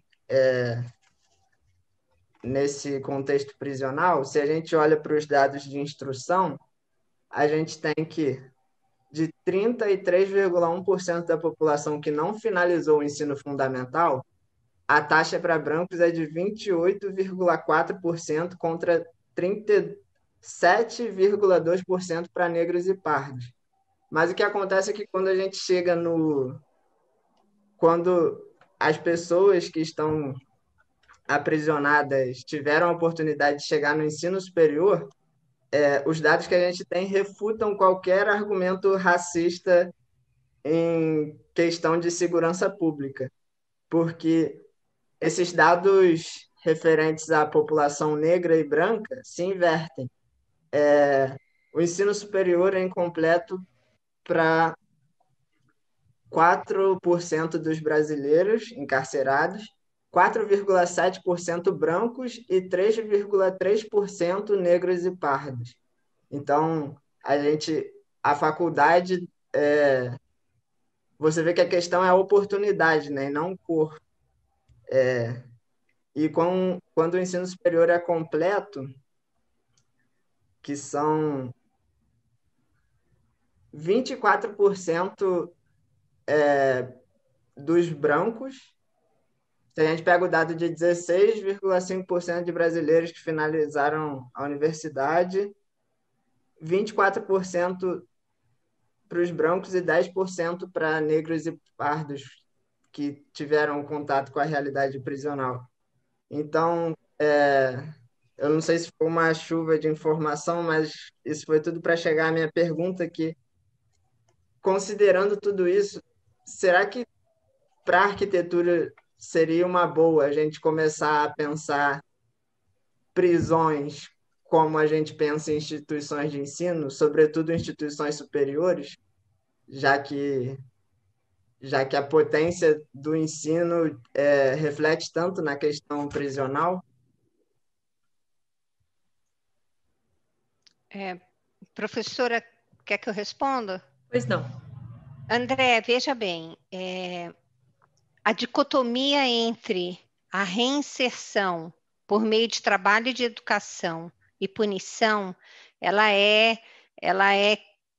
nesse contexto prisional, se a gente olha para os dados de instrução, a gente tem que, de trinta e três vírgula um por cento da população que não finalizou o ensino fundamental, a taxa para brancos é de vinte e oito vírgula quatro por cento contra trinta e sete vírgula dois por cento para negros e pardos. Mas o que acontece é que quando a gente chega no... Quando as pessoas que estão aprisionadas tiveram a oportunidade de chegar no ensino superior, é, os dados que a gente tem refutam qualquer argumento racista em questão de segurança pública, porque esses dados referentes à população negra e branca se invertem. O ensino superior é incompleto para quatro por cento dos brasileiros encarcerados, quatro vírgula sete por cento brancos e três vírgula três por cento negros e pardos. Então, a gente, a faculdade, é, você vê que a questão é a oportunidade, né, e não cor. E com, quando o ensino superior é completo, que são vinte e quatro por cento dos brancos. Se a gente pega o dado de dezesseis vírgula cinco por cento de brasileiros que finalizaram a universidade, vinte e quatro por cento para os brancos e dez por cento para negros e pardos que tiveram contato com a realidade prisional. Então, é, eu não sei se foi uma chuva de informação, mas isso foi tudo para chegar à minha pergunta que, considerando tudo isso, será que para a arquitetura seria uma boa a gente começar a pensar prisões como a gente pensa em instituições de ensino, sobretudo instituições superiores, já que, já que a potência do ensino é, reflete tanto na questão prisional? É, professora, quer que eu responda? Pois não. André, veja bem, é, a dicotomia entre a reinserção por meio de trabalho e de educação e punição, ela é, ela é,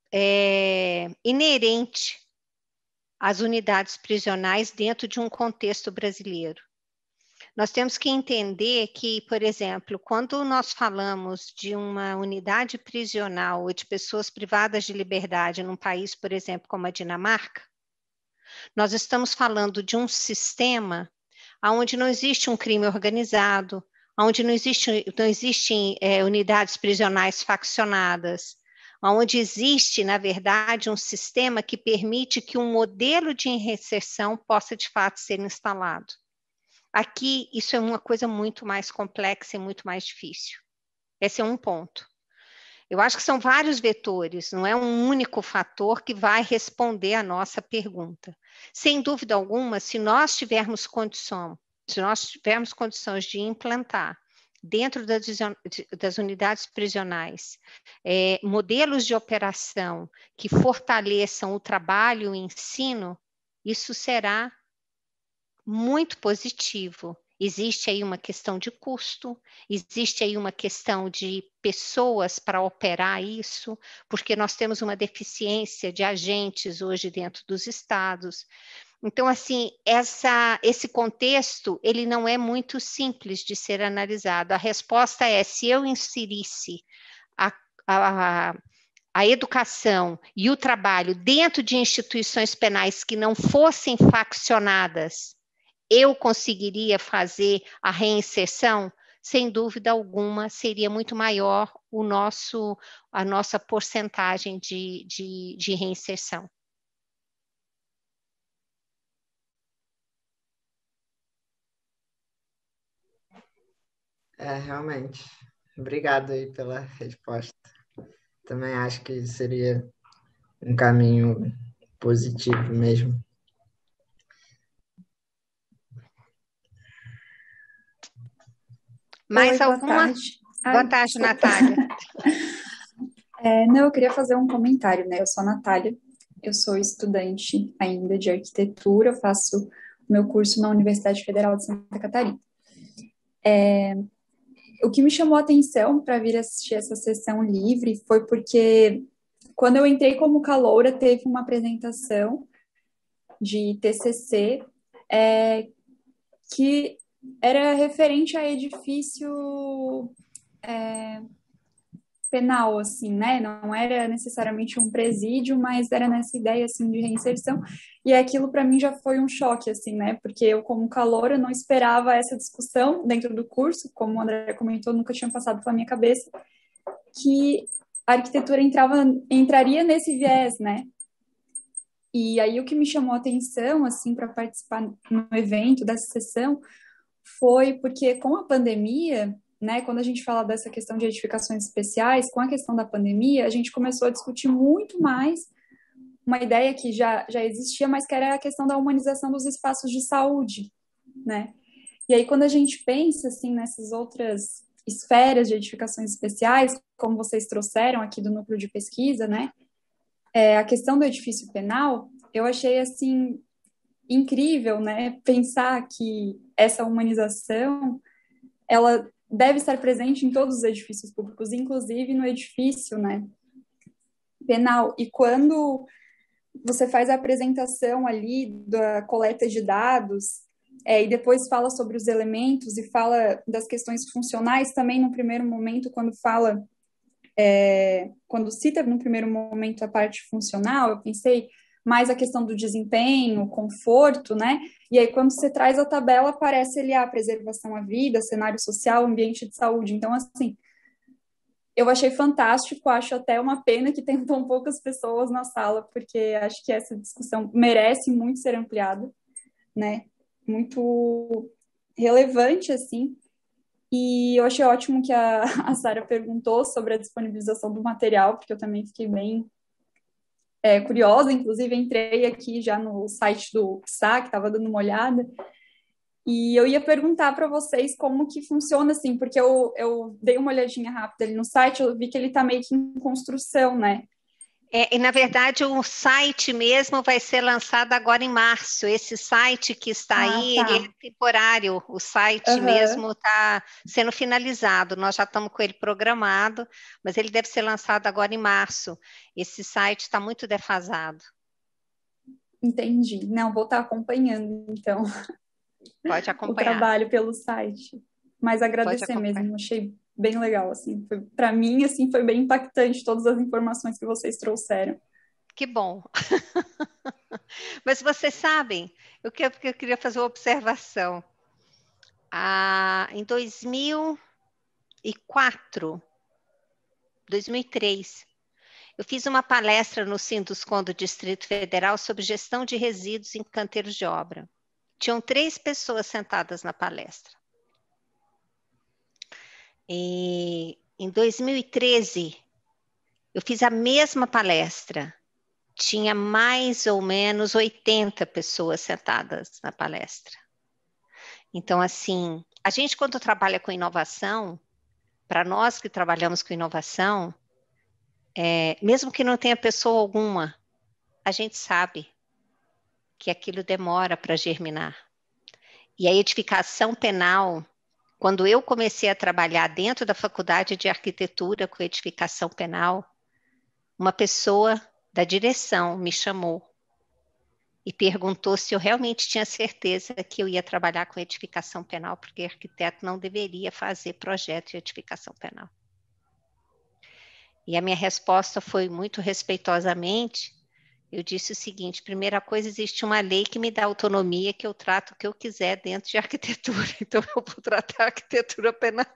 é inerente às unidades prisionais dentro de um contexto brasileiro. Nós temos que entender que, por exemplo, quando nós falamos de uma unidade prisional ou de pessoas privadas de liberdade num país, por exemplo, como a Dinamarca, nós estamos falando de um sistema onde não existe um crime organizado, onde não, existe, não existem é, unidades prisionais faccionadas, onde existe, na verdade, um sistema que permite que um modelo de reinserção possa, de fato, ser instalado. Aqui, isso é uma coisa muito mais complexa e muito mais difícil. Esse é um ponto. Eu acho que são vários vetores, não é um único fator que vai responder a nossa pergunta. Sem dúvida alguma, se nós tivermos condição, se nós tivermos condições de implantar dentro das, das unidades prisionais é, modelos de operação que fortaleçam o trabalho e o ensino, isso será muito positivo. Existe aí uma questão de custo, existe aí uma questão de pessoas para operar isso, porque nós temos uma deficiência de agentes hoje dentro dos estados. Então, assim, essa, esse contexto, ele não é muito simples de ser analisado. A resposta é, se eu inserisse a, a, a educação e o trabalho dentro de instituições penais que não fossem faccionadas, eu conseguiria fazer a reinserção? Sem dúvida alguma, seria muito maior o nosso, a nossa porcentagem de, de, de reinserção. É, realmente. Obrigado aí pela resposta. Também acho que seria um caminho positivo mesmo. Mais Oi, boa alguma? tarde. Boa Ai, tarde, desculpa. Natália. É, não, eu queria fazer um comentário, né? Eu sou a Natália, eu sou estudante ainda de arquitetura, eu faço meu curso na Universidade Federal de Santa Catarina. É, o que me chamou a atenção para vir assistir essa sessão livre foi porque, quando eu entrei como caloura, teve uma apresentação de T C C é, que era referente a edifício é, penal, assim, né? Não era necessariamente um presídio, mas era nessa ideia, assim, de reinserção. E aquilo, para mim, já foi um choque, assim, né? Porque eu, como caloura, não esperava essa discussão dentro do curso, como o André comentou, nunca tinha passado pela minha cabeça, que a arquitetura entrava, entraria nesse viés, né? E aí o que me chamou a atenção, assim, para participar no evento dessa sessão, foi porque com a pandemia, né, quando a gente fala dessa questão de edificações especiais, com a questão da pandemia, a gente começou a discutir muito mais uma ideia que já, já existia, mas que era a questão da humanização dos espaços de saúde, né? E aí quando a gente pensa, assim, nessas outras esferas de edificações especiais, como vocês trouxeram aqui do núcleo de pesquisa, né, é, a questão do edifício penal, eu achei, assim, incrível, né, pensar que essa humanização, ela deve estar presente em todos os edifícios públicos, inclusive no edifício, né, penal. E quando você faz a apresentação ali da coleta de dados, é, e depois fala sobre os elementos e fala das questões funcionais também no primeiro momento, quando fala, é, quando cita no primeiro momento a parte funcional, eu pensei mais a questão do desempenho, conforto, né? E aí, quando você traz a tabela, aparece ali a preservação à vida, cenário social, ambiente de saúde. Então, assim, eu achei fantástico, acho até uma pena que tenham tão poucas pessoas na sala, porque acho que essa discussão merece muito ser ampliada, né? Muito relevante, assim. E eu achei ótimo que a, a Sara perguntou sobre a disponibilização do material, porque eu também fiquei bem É, curiosa, inclusive entrei aqui já no site do P S A, que estava dando uma olhada, e eu ia perguntar para vocês como que funciona, assim, porque eu, eu dei uma olhadinha rápida ali no site, eu vi que ele está meio que em construção, né? É, e, na verdade, o site mesmo vai ser lançado agora em março. Esse site que está Ah, aí, tá. ele é temporário. O site Aham. mesmo está sendo finalizado. Nós já estamos com ele programado, mas ele deve ser lançado agora em março. Esse site está muito defasado. Entendi. Não, vou estar acompanhando, então, Pode o acompanhar. trabalho pelo site. Mas Pode agradecer acompanhar. mesmo, achei bem legal, assim. Para mim, assim, foi bem impactante todas as informações que vocês trouxeram. Que bom. Mas vocês sabem, eu, que, eu queria fazer uma observação. Ah, em dois mil e quatro, dois mil e três, eu fiz uma palestra no Sinduscon do Distrito Federal sobre gestão de resíduos em canteiros de obra. Tinham três pessoas sentadas na palestra. E em dois mil e treze, eu fiz a mesma palestra. Tinha mais ou menos oitenta pessoas sentadas na palestra. Então, assim, a gente quando trabalha com inovação, para nós que trabalhamos com inovação, é, mesmo que não tenha pessoa alguma, a gente sabe que aquilo demora para germinar. E a edificação penal, quando eu comecei a trabalhar dentro da faculdade de arquitetura com edificação penal, uma pessoa da direção me chamou e perguntou se eu realmente tinha certeza que eu ia trabalhar com edificação penal, porque arquiteto não deveria fazer projeto de edificação penal. E a minha resposta foi muito respeitosamente, eu disse o seguinte: primeira coisa, existe uma lei que me dá autonomia, que eu trato o que eu quiser dentro de arquitetura, então eu vou tratar a arquitetura penal.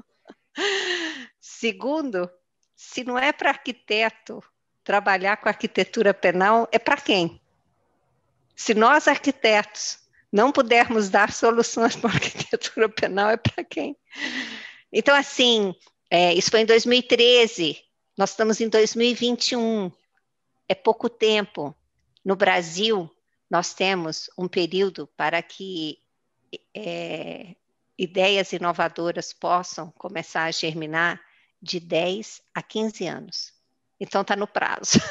Segundo, se não é para arquiteto trabalhar com arquitetura penal, é para quem? Se nós, arquitetos, não pudermos dar soluções para a arquitetura penal, é para quem? Então, assim, é, isso foi em dois mil e treze, nós estamos em dois mil e vinte e um. é pouco tempo. No Brasil, nós temos um período para que é, ideias inovadoras possam começar a germinar de dez a quinze anos. Então, está no prazo.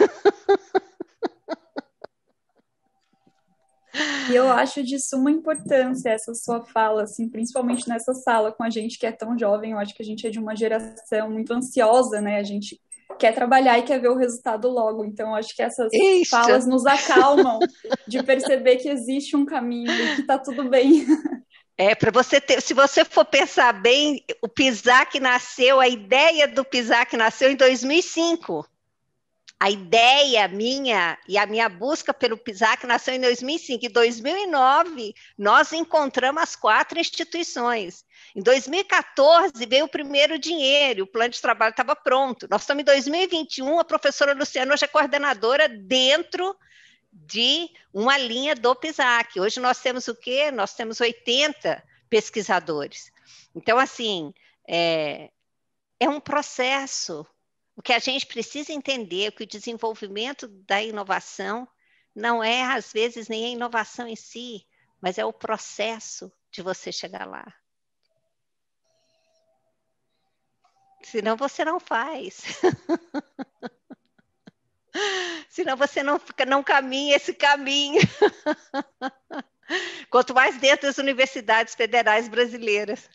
E eu acho de suma importância essa sua fala, assim, principalmente nessa sala com a gente que é tão jovem. Eu acho que a gente é de uma geração muito ansiosa, né? A gente quer trabalhar e quer ver o resultado logo. Então, eu acho que essas Isso. falas nos acalmam de perceber que existe um caminho e que está tudo bem. É, para você ter, se você for pensar bem, o PISAC nasceu, a ideia do PISAC nasceu em dois mil e cinco. A ideia minha e a minha busca pelo PISAC nasceu em dois mil e cinco. Em dois mil e nove, nós encontramos as quatro instituições. Em dois mil e quatorze, veio o primeiro dinheiro, o plano de trabalho estava pronto. Nós estamos em dois mil e vinte e um, a professora Luciana hoje é coordenadora dentro de uma linha do PISAC. Hoje nós temos o quê? Nós temos oitenta pesquisadores. Então, assim, é, é um processo. O que a gente precisa entender é que o desenvolvimento da inovação não é, às vezes, nem a inovação em si, mas é o processo de você chegar lá. Senão você não faz. Senão você não, não caminha esse caminho. Quanto mais dentro das universidades federais brasileiras.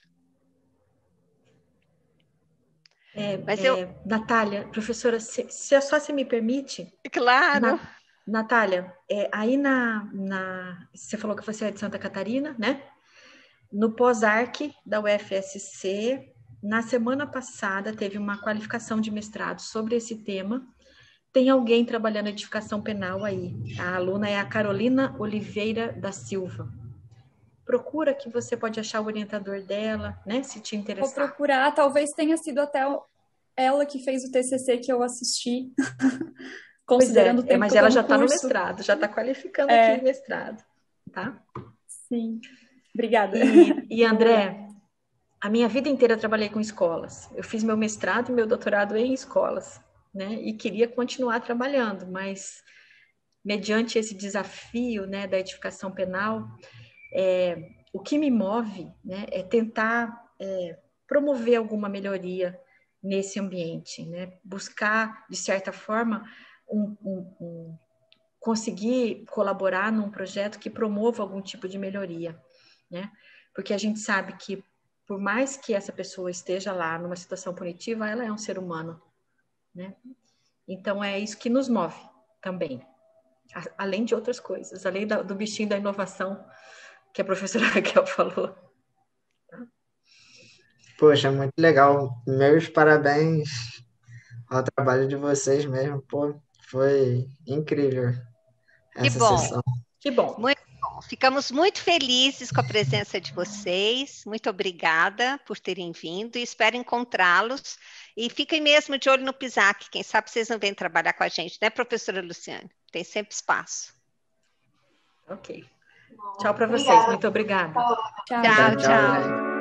É, Mas é, eu... Natália, professora, se, se só você me permite. Claro. Na, Natália, é, aí na, na. Você falou que você é de Santa Catarina, né? No pós-arc da U F S C, na semana passada, teve uma qualificação de mestrado sobre esse tema. Tem alguém trabalhando edificação penal aí. A aluna é a Carolina Oliveira da Silva. Procura que você pode achar o orientador dela, né? Se te interessar. Vou procurar, talvez tenha sido até ela que fez o T C C que eu assisti. Considerando pois é, o tempo mas que eu ela tô já no está no curso. mestrado, já está qualificando É. aqui o mestrado, tá? Sim, obrigada. E, e André, a minha vida inteira eu trabalhei com escolas. Eu fiz meu mestrado e meu doutorado em escolas, né? E queria continuar trabalhando, mas mediante esse desafio, né, da edificação penal, é, o que me move, né, é tentar é, promover alguma melhoria nesse ambiente, né? Buscar, de certa forma, um, um, um, conseguir colaborar num projeto que promova algum tipo de melhoria, né? Porque a gente sabe que, por mais que essa pessoa esteja lá numa situação punitiva, ela é um ser humano, né? Então, é isso que nos move também, além de outras coisas, além do bichinho da inovação que a professora Raquel falou. Poxa, muito legal. Meus parabéns ao trabalho de vocês mesmo. Pô, foi incrível Que essa bom. sessão. Que bom. Muito bom. Ficamos muito felizes com a presença de vocês. Muito obrigada por terem vindo e espero encontrá-los. E fiquem mesmo de olho no PISAC. Quem sabe vocês não vêm trabalhar com a gente, né, professora Luciane? Tem sempre espaço. Ok. Tchau para vocês. Obrigada. Muito obrigada. Tchau, Tchau, Tchau, tchau. gente.